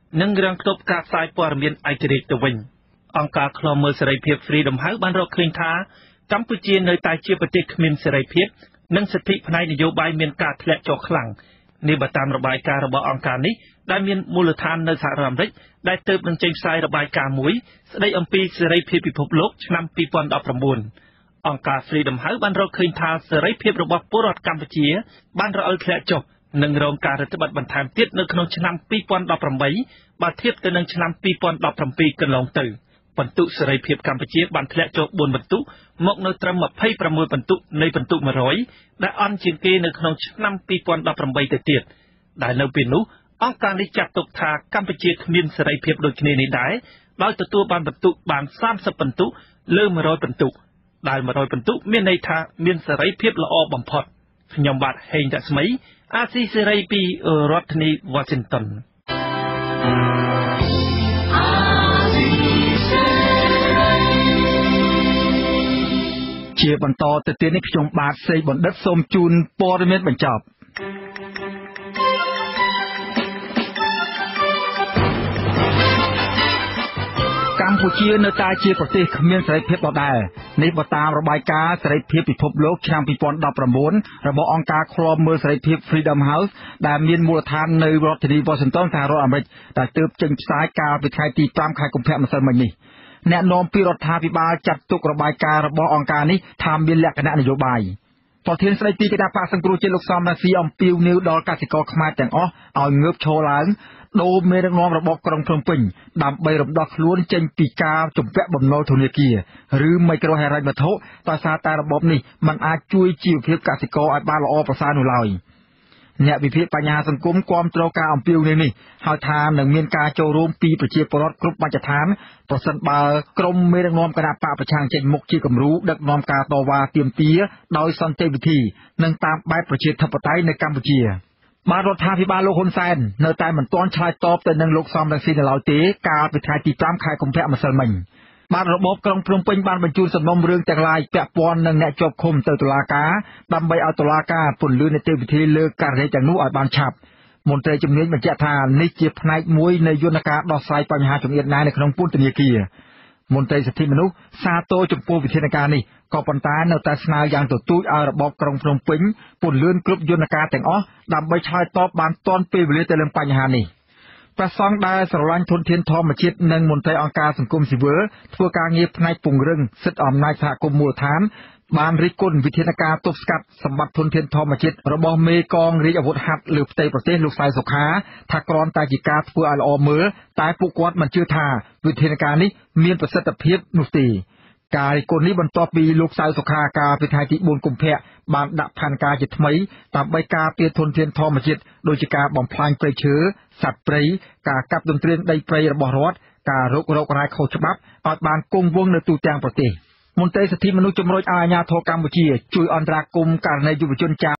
និងរាំងខ្ទប់ការផ្សាយព័ត៌មានឯករាជ្យទៅវិញអង្គការឃ្លាំមើលសេរីភាព Freedom House បានរកឃើញថាកម្ពុជានៅតែជាប្រទេសគ្មានសេរីភាពនិងសិទ្ធិផ្នែកនយោបាយមានការធ្លាក់ចុះខ្លាំងនេះបើតាមរបាយការណ៍របស់អង្គការនេះដែលមានមូលដ្ឋាននៅសហរដ្ឋអាមេរិកដែលទើបនឹងចេញផ្សាយរបាយការណ៍មួយស្ដីអំពីសេរីភាពពិភពលោកឆ្នាំ2019អង្គការ Freedom House បានរកឃើញថាសេរីភាពរបស់ពលរដ្ឋកម្ពុជាបានរអិលធ្លាក់ចុះនិងរងការរឹតបន្តឹងបន្ថែមទៀតនៅក្នុងឆ្នាំ2018បើធៀបទៅនឹងឆ្នាំ2017កន្លងទៅបន្ទុកសេរីភាពកម្ពុជាបានធ្លាក់ចុះ4បន្ទុកមកនៅត្រឹម26បន្ទុកនៃបន្ទុក100ដែលអន់ជាងគេនៅក្នុងឆ្នាំ2018ទៅទៀតដែលនៅពេលនោះអង្គការនេះចាត់ទុកថាកម្ពុជាគ្មានសេរីភាពដូចគ្នានេះដែរដោយទទួលបានបន្ទុកបាន30បន្ទុកលើ100បន្ទុកដែល100បន្ទុកមានន័យថាមានសេរីភាពល្អបំផុតខ្ញុំបាទហេងរស្មីអាស៊ីសេរីពីរដ្ឋធានី Washington ជាបន្តទៅទៀតនេះខ្ញុំបាទសេកបណ្ឌិតសូមជូនព័ត៌មានបញ្ចប់កម្ពុជានៅតែជាប្រទេសគ្មានសេរីភាពដដែលនេះបើតាមរបាយការណ៍សេរីភាពពិភពលោកឆ្នាំ2019របស់អង្គការឃ្លាំមើលសេរីភាព Freedom House ដែលមានមូលដ្ឋាននៅរដ្ឋធានី Washington សហរដ្ឋអាមេរិកដែលទើបចេញផ្សាយកាលពីថ្ងៃទី5ខែកុម្ភៈម្សិលមិញនេះអ្នកនាំពាក្យរដ្ឋាភិបាលចាត់ទុករបាយការណ៍របស់អង្គការនេះថាមានលក្ខណៈនយោបាយប្រធានស្ដីទីគណៈបកសង្គ្រោះជាតិលោកសំរងស៊ីអំពាវនាវដល់កសិករខ្មែរទាំងអស់ឲ្យងើបឈរឡើងដូរមេដឹកនាំរបបក្រុងភ្នំពេញដើម្បីរំដោះខ្លួនចេញពីការជំពាក់បំណុលធនាគារឬមីក្រូហិរញ្ញវត្ថុដោយសារតែរបបនេះមិនអាចជួយជីវភាពកសិករឲ្យបានល្អប្រសើរនោះឡើយអ្នកវិភាគបញ្ហាសង្គមគាំទ្រការអំពាវនាវនេះហើយថានឹងមានការចូលរួមពីប្រជាពលរដ្ឋគ្រប់មជ្ឈដ្ឋានប្រសិនបើក្រុមមេដឹកនាំគណៈបកប្រឆាំងចេញមុខជាគំរូដឹកនាំការតវ៉ាទាមទារដោយសន្តិវិធីនិងតាមបែបប្រជាធិបតេយ្យនៅកម្ពុជាបាទរដ្ឋាភិបាលលោកហ៊ុនសែននៅតែមិនទាន់ឆ្លើយតបទៅនឹងលោកសំរងស៊ីនៅឡើយទេកាលពីថ្ងៃទី5ខែកុម្ភៈម្សិលមិញបាទរបបក្រុងភ្នំពេញបានបញ្ជូនសំណុំរឿងទាំងឡាយពាក់ព័ន្ធនឹងអ្នកជាប់ឃុំទៅតុលាការដើម្បីឲ្យតុលាការពន្យានីតិវិធីលើករណីទាំងនោះឲ្យបានឆាប់មន្ត្រីជំនាញបញ្ជាក់ថានេះជាផ្នែកមួយនៃយន្តការដោះស្រាយបញ្ហាជំងឺណែនៅក្នុងពន្ធនាគារមន្ត្រីសិទ្ធិមនុស្សសាទរចំពោះវិធានការនេះក៏ប៉ុន្តែនៅតែស្នើយ៉ាងទទូចឲ្យរបបក្រុងភ្នំពេញពន្យាគ្រប់យន្តការទាំងអស់ដើម្បីឆ្លើយតបបានទាន់ពេលវេលាទៅនឹងបញ្ហានេះព្រះសង្ឃដែលស្រឡាញ់ធនធានធម្មជាតិនិងមន្ត្រីអង្គការសង្គមស៊ីវិលធ្វើការងារផ្នែកពង្រឹងសិទ្ធិអំណាចសហគមន៍មូលដ្ឋានបានរិះគន់វិធានការទប់ស្កាត់សម្បត្តិធនធានធម្មជាតិរបស់មេកងរាជអាវុធហត្ថលើផ្ទៃប្រទេសលោកសៅសុខាថាគ្រាន់តែជាការធ្វើឲ្យល្អមើលតែពួកគាត់មិនជឿថាវិធានការនេះមានប្រសិទ្ធភាពនោះទេការរិះគន់នេះបន្ទាប់ពីលោកសៅសុខាកាលពីថ្ងៃទី4កុម្ភៈបានដាក់ផែនការជាថ្មីដើម្បីការពារធនធានធម្មជាតិដូចជាការបំផ្លាញព្រៃឈើសត្វព្រៃការកាប់ទន្ទ្រានដីព្រៃរបស់រដ្ឋការរករ៉ែខុសច្បាប់ឲ្យបានគង់វង្សនៅទូទាំងប្រទេសមន្ត្រីសិទ្ធិមនុស្សជំរុញឲ្យអាជ្ញាធរកម្ពុជាជួយអន្តរាគមន៍ករណីយុវជនចា